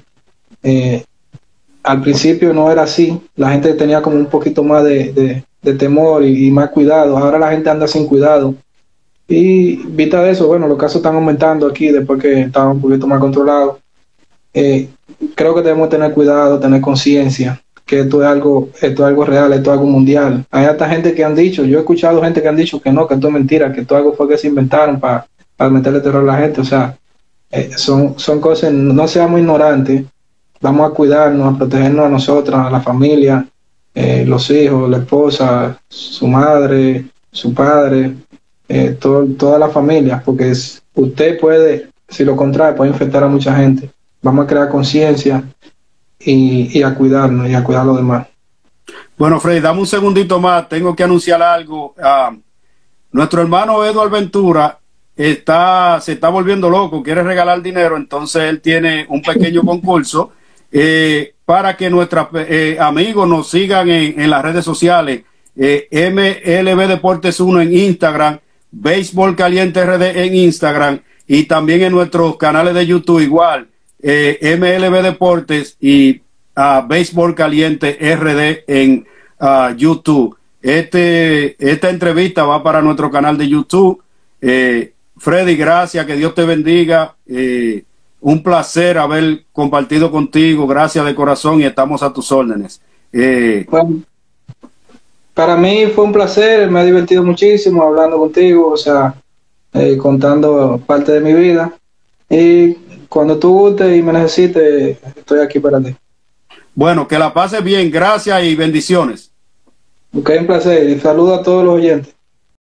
Al principio no era así, la gente tenía como un poquito más de temor y más cuidado. Ahora la gente anda sin cuidado y vista de eso, bueno, los casos están aumentando aquí después que estaban un poquito más controlados. Creo que debemos tener cuidado, tener conciencia que esto es algo real, esto es algo mundial. Hay hasta gente que han dicho, yo he escuchado gente que han dicho que no, que esto es mentira, que esto algo fue que se inventaron para meterle terror a la gente. O sea, son cosas, no seamos ignorantes, vamos a cuidarnos, a protegernos a nosotros, a la familia, los hijos, la esposa, su madre, su padre, toda la familia, porque usted puede, si lo contrae, puede infectar a mucha gente. Vamos a crear conciencia y a cuidarnos y a cuidar a los demás. Bueno, Freddy, dame un segundito más, tengo que anunciar algo. Nuestro hermano Eduardo Ventura se está volviendo loco, quiere regalar dinero, entonces él tiene un pequeño concurso para que nuestros amigos nos sigan en las redes sociales, MLB Deportes 1 en Instagram, Béisbol Caliente RD en Instagram y también en nuestros canales de YouTube igual, MLB Deportes y Béisbol Caliente RD en YouTube. esta entrevista va para nuestro canal de YouTube. Freddy, gracias, que Dios te bendiga. Un placer haber compartido contigo, gracias de corazón y estamos a tus órdenes. Bueno, para mí fue un placer, me he divertido muchísimo hablando contigo, o sea, contando parte de mi vida. Y cuando tú gustes y me necesites, estoy aquí para ti. Bueno, que la pases bien, gracias y bendiciones. Ok, un placer y saludo a todos los oyentes.